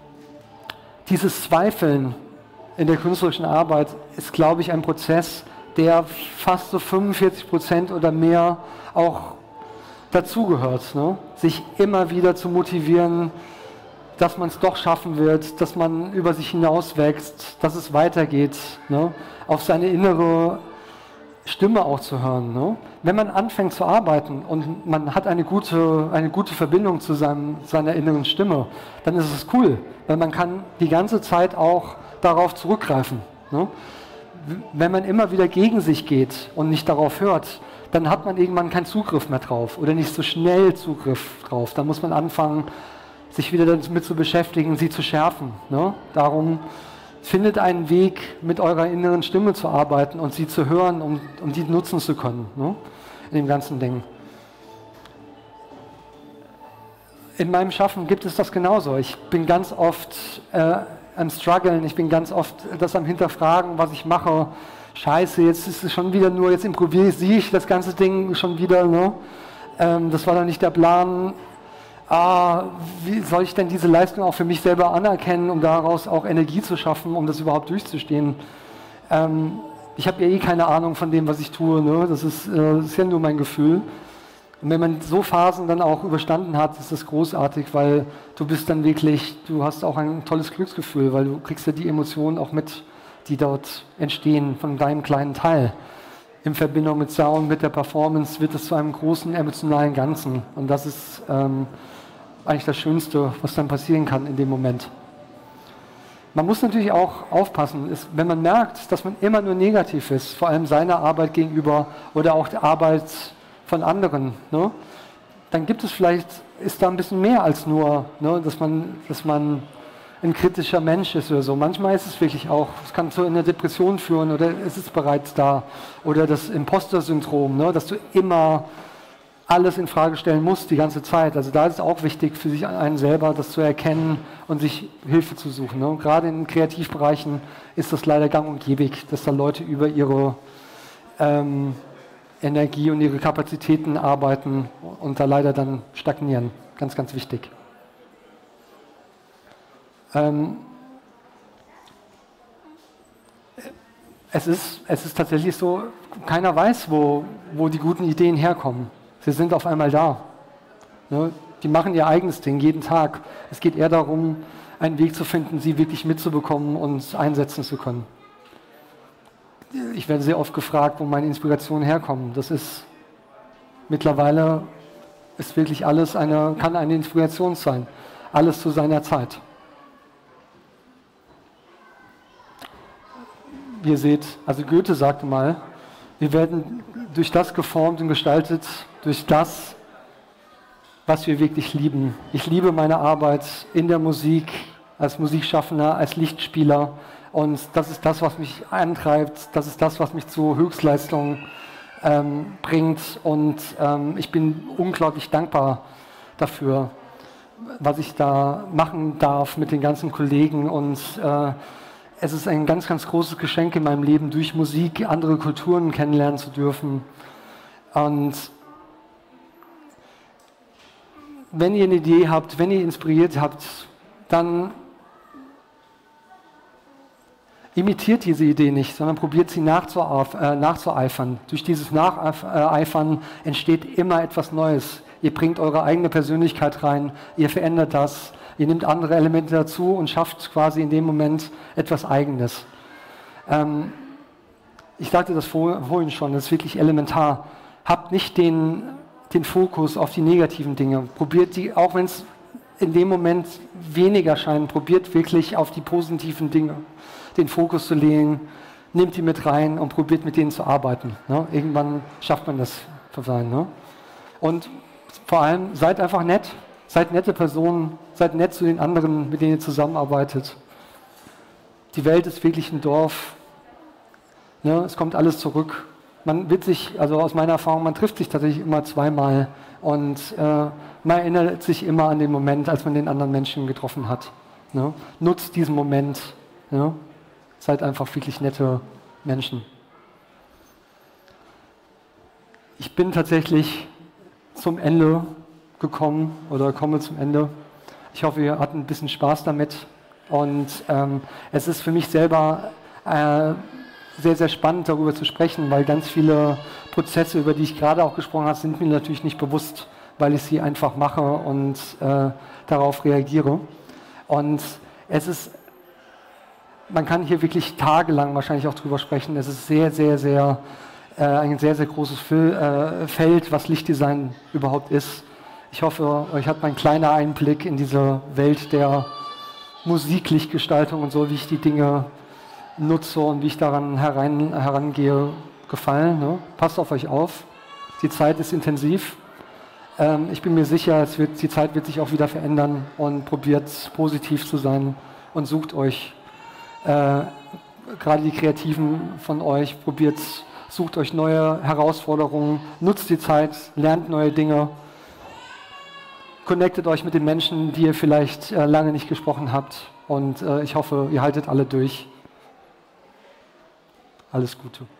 dieses Zweifeln in der künstlerischen Arbeit ist, glaube ich, ein Prozess, der fast so 45% oder mehr auch dazugehört, ne? Sich immer wieder zu motivieren, dass man es doch schaffen wird, dass man über sich hinaus wächst, dass es weitergeht, ne? Auf seine innere Stimme auch zu hören. Ne? Wenn man anfängt zu arbeiten und man hat eine gute Verbindung zu seiner inneren Stimme, dann ist es cool, weil man kann die ganze Zeit auch darauf zurückgreifen. Ne? Wenn man immer wieder gegen sich geht und nicht darauf hört, dann hat man irgendwann keinen Zugriff mehr drauf oder nicht so schnell Zugriff drauf. Dann muss man anfangen, sich wieder damit zu beschäftigen, sie zu schärfen. Ne? Darum findet einen Weg, mit eurer inneren Stimme zu arbeiten und sie zu hören, um die nutzen zu können, ne? In dem ganzen Ding. In meinem Schaffen gibt es das genauso. Ich bin ganz oft am Struggeln, ich bin ganz oft das am Hinterfragen, was ich mache. Scheiße, jetzt ist es schon wieder nur, jetzt improvisiere ich das ganze Ding schon wieder. Ne? Das war doch nicht der Plan. Wie soll ich denn diese Leistung auch für mich selber anerkennen, um daraus auch Energie zu schaffen, um das überhaupt durchzustehen? Ich habe ja eh keine Ahnung von dem, was ich tue. Ne? Das ist ja nur mein Gefühl. Und wenn man so Phasen dann auch überstanden hat, ist das großartig, weil du bist dann wirklich, du hast auch ein tolles Glücksgefühl, weil du kriegst ja die Emotionen auch mit, die dort entstehen von deinem kleinen Teil. In Verbindung mit Sound, mit der Performance wird es zu einem großen emotionalen Ganzen. Und das ist eigentlich das Schönste, was dann passieren kann in dem Moment. Man muss natürlich auch aufpassen, wenn man merkt, dass man immer nur negativ ist, vor allem seiner Arbeit gegenüber oder auch der Arbeit von anderen, ne? Dann gibt es vielleicht, ist da ein bisschen mehr als nur, ne, dass man ein kritischer Mensch ist oder so. Manchmal ist es wirklich auch, es kann zu einer Depression führen oder es ist bereits da. Oder das Imposter-Syndrom, ne, dass du immer alles in Frage stellen musst die ganze Zeit. Also da ist es auch wichtig für sich einen selber, das zu erkennen und sich Hilfe zu suchen. Ne. Gerade in Kreativbereichen ist das leider gang und gäbe, dass da Leute über ihre Energie und ihre Kapazitäten arbeiten und da leider dann stagnieren. Ganz, ganz wichtig. Es ist tatsächlich so, keiner weiß, wo die guten Ideen herkommen. Sie sind auf einmal da. Ne? Die machen ihr eigenes Ding jeden Tag. Es geht eher darum, einen Weg zu finden, sie wirklich mitzubekommen und einsetzen zu können. Ich werde sehr oft gefragt, wo meine Inspirationen herkommen. Das ist mittlerweile, ist wirklich alles kann eine Inspiration sein. Alles zu seiner Zeit. Wie ihr seht, also Goethe sagte mal, wir werden durch das geformt und gestaltet, durch das, was wir wirklich lieben. Ich liebe meine Arbeit in der Musik, als Musikschaffender, als Lichtspieler. Und das ist das, was mich antreibt, das ist das, was mich zu Höchstleistungen bringt. Und ich bin unglaublich dankbar dafür, was ich da machen darf mit den ganzen Kollegen. Und es ist ein ganz, ganz großes Geschenk in meinem Leben, durch Musik andere Kulturen kennenlernen zu dürfen. Und wenn ihr eine Idee habt, wenn ihr inspiriert habt, dann imitiert diese Idee nicht, sondern probiert sie nachzueifern. Durch dieses Nacheifern entsteht immer etwas Neues. Ihr bringt eure eigene Persönlichkeit rein, ihr verändert das, ihr nehmt andere Elemente dazu und schafft quasi in dem Moment etwas Eigenes. Ich sagte das vorhin schon, das ist wirklich elementar. Habt nicht den Fokus auf die negativen Dinge. Probiert die, auch wenn es in dem Moment weniger scheint, probiert wirklich auf die positiven Dinge den Fokus zu legen, nehmt die mit rein und probiert mit denen zu arbeiten. Ne? Irgendwann schafft man das zu sein. Ne? Und vor allem seid einfach nett, seid nette Personen, seid nett zu den anderen, mit denen ihr zusammenarbeitet. Die Welt ist wirklich ein Dorf. Ne? Es kommt alles zurück. Man wird sich, also aus meiner Erfahrung, man trifft sich tatsächlich immer zweimal und man erinnert sich immer an den Moment, als man den anderen Menschen getroffen hat. Ne? Nutzt diesen Moment. Ne? Seid einfach wirklich nette Menschen. Ich bin tatsächlich zum Ende gekommen oder komme zum Ende. Ich hoffe, ihr hattet ein bisschen Spaß damit. Und es ist für mich selber sehr, sehr spannend, darüber zu sprechen, weil ganz viele Prozesse, über die ich gerade auch gesprochen habe, sind mir natürlich nicht bewusst, weil ich sie einfach mache und darauf reagiere. Und es ist, man kann hier wirklich tagelang wahrscheinlich auch drüber sprechen. Es ist sehr, sehr, sehr ein sehr, sehr großes Feld, was Lichtdesign überhaupt ist. Ich hoffe, euch hat mein kleiner Einblick in diese Welt der Musiklichtgestaltung und so, wie ich die Dinge nutze und wie ich daran herangehe, gefallen. Ne? Passt auf euch auf. Die Zeit ist intensiv. Ich bin mir sicher, die Zeit wird sich auch wieder verändern und probiert positiv zu sein und sucht euch, gerade die Kreativen von euch, sucht euch neue Herausforderungen, nutzt die Zeit, lernt neue Dinge, connectet euch mit den Menschen, die ihr vielleicht lange nicht gesprochen habt und ich hoffe, ihr haltet alle durch. Alles Gute.